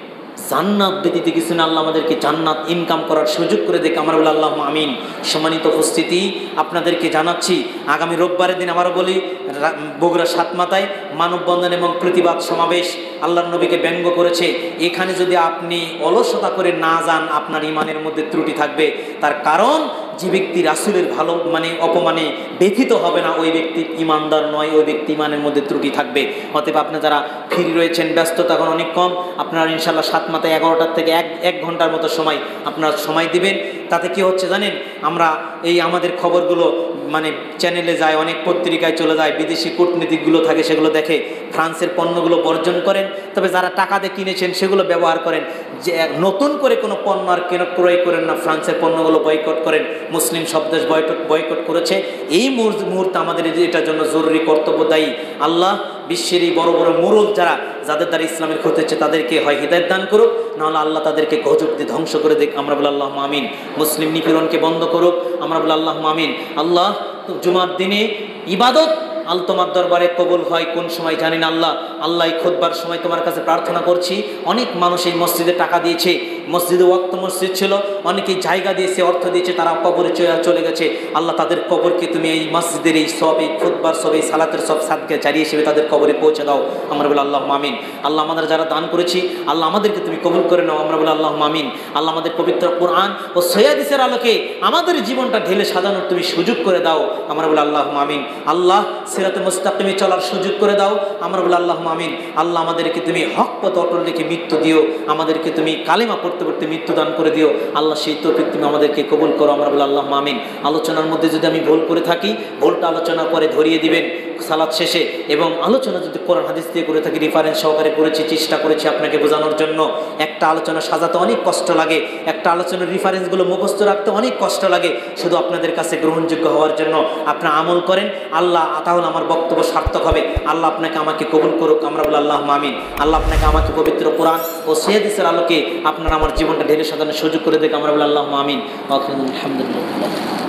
জান্নাত ব্যতীত কিছু না, আল্লাহ আমাদেরকে জান্নাত ইনকাম করার সুযোগ করে দেখে আমরা বলি আল্লাহুম্মা আমিন। সম্মানিত উপস্থিতি, আপনাদেরকে জানাচ্ছি আগামী রোববারের দিন আবারও বলি, বগুড়া সাতমাথায় মানববন্ধন এবং প্রতিবাদ সমাবেশ আল্লাহর নবীকে ব্যঙ্গ করেছে। এখানে যদি আপনি অলসতা করে না যান, আপনার ইমানের মধ্যে ত্রুটি থাকবে। তার কারণ, যে ব্যক্তি রাসূলের ভালো মানে অপমানে ব্যথিত হবে না, ওই ব্যক্তি ইমানদার নয়, ওই ব্যক্তি ইমানের মধ্যে ত্রুটি থাকবে। অতএব আপনি যারা ফ্রি রয়েছেন, ব্যস্ততা এখন অনেক কম, আপনারা ইনশাআল্লাহ সাত মাথায় এগারোটার থেকে এক এক ঘন্টার মতো সময় আপনারা সময় দিবেন। তাতে কি হচ্ছে জানেন, আমরা এই আমাদের খবরগুলো মানে চ্যানেলে যায়, অনেক পত্রিকায় চলে যায়, বিদেশি কূটনীতিকগুলো থাকে সেগুলো দেখে। ফ্রান্সের পণ্যগুলো বর্জন করেন, তবে যারা টাকা দিয়ে কিনেছেন সেগুলো ব্যবহার করেন। যে নতুন করে কোনো পণ্য আর কেন ক্রয় করেন না, ফ্রান্সের পণ্যগুলো বয়কট করেন। মুসলিম সব দেশ বয়কট বয়কট করেছে। এই মুহূর্তে আমাদের এটার জন্য জরুরি কর্তব্য দায়ী। আল্লাহ বিশ্বের এই বড় বড় মুরল যারা, যাদের দ্বারা ইসলামের ক্ষতি হচ্ছে, তাদেরকে হয় হিদায়াত দান করুক, নাহলে আল্লাহ তাদেরকে গজব দিয়ে ধ্বংস করে দেখ। আমরা বলি আল্লাহুম্মা আমিন। মুসলিম নিপীড়নকে বন্ধ করুক, আমরা বলি আল্লাহুম্মা আমিন। আল্লাহ, জুমার দিনে ইবাদত আল তোমার দরবারে কবুল হয় কোন সময় জানি না আল্লাহ। আল্লাহ, খুতবার সময় তোমার কাছে প্রার্থনা করছি, অনেক মানুষ এই মসজিদে টাকা দিয়েছে, মসজিদে ওয়াক্ত মসজিদ ছিল, অনেকেই জায়গা দিয়েছে, অর্থ দিয়েছে, তারা কবরে চলে গেছে। আল্লাহ তাদের কবরকে তুমি এই মসজিদের এই সব, এই খুতবার সব, এই সালাতের সব সাদকে জারি হিসেবে তাদের কবরে পৌঁছে দাও। আমরা বলি আল্লাহ আমিন। আল্লাহ আমাদের যারা দান করেছি আল্লাহ আমাদেরকে তুমি কবুল করে নাও। আমরা বলি আল্লাহ আমিন। আল্লাহ আমাদের পবিত্র কোরআন ও সহিহাদিসের আলোকে আমাদের জীবনটা ঢেলে সাজানোর তুমি সুযোগ করে দাও। আমরা বলি আল্লাহ আমিন। আল্লাহ সিরাতে মুস্তাকিমে চলার সুযোগ করে দাও। আমরা বলি আল্লাহ আমিন। আল্লাহ আমাদেরকে তুমি হক পথ অটল রেখে মৃত্যু দিও, আমাদেরকে তুমি কালেমা পড়তে পড়তে মৃত্যু দান করে দিও। আল্লাহ সেই তৌফিক তুমি আমাদেরকে কবুল করো। আমরা বলি আল্লাহ আমিন। আলোচনার মধ্যে যদি আমি ভুল করে থাকি, ভুলটা আলোচনা করে ধরিয়ে দিবেন সালাত শেষে, এবং আলোচনা যদি কোরআন হাদিস দিয়ে করে থাকি রেফারেন্স সহকারে করেছি, চেষ্টা করেছি আপনাকে বোঝানোর জন্য। একটা আলোচনা সাজাতে অনেক কষ্ট লাগে, একটা আলোচনার রেফারেন্সগুলো মুখস্থ রাখতে অনেক কষ্ট লাগে, শুধু আপনাদের কাছে গ্রহণযোগ্য হওয়ার জন্য আপনারা আমল করেন। আল্লাহ তাহলে আমার বক্তব্য সার্থক হবে। আল্লাহ আপনাকে আমাকে কবুল করুক। আমরা বলি আল্লাহ আমিন। আল্লাহ আপনাকে আমাকে পবিত্র কোরআন ও সহিহাদিসের আলোকে আপনারা আমার জীবনটা ঢেলে সাজানোর সুযোগ করে দেখ। আমরা বলি আল্লাহ আমিন। আলহামদুলিল্লাহ।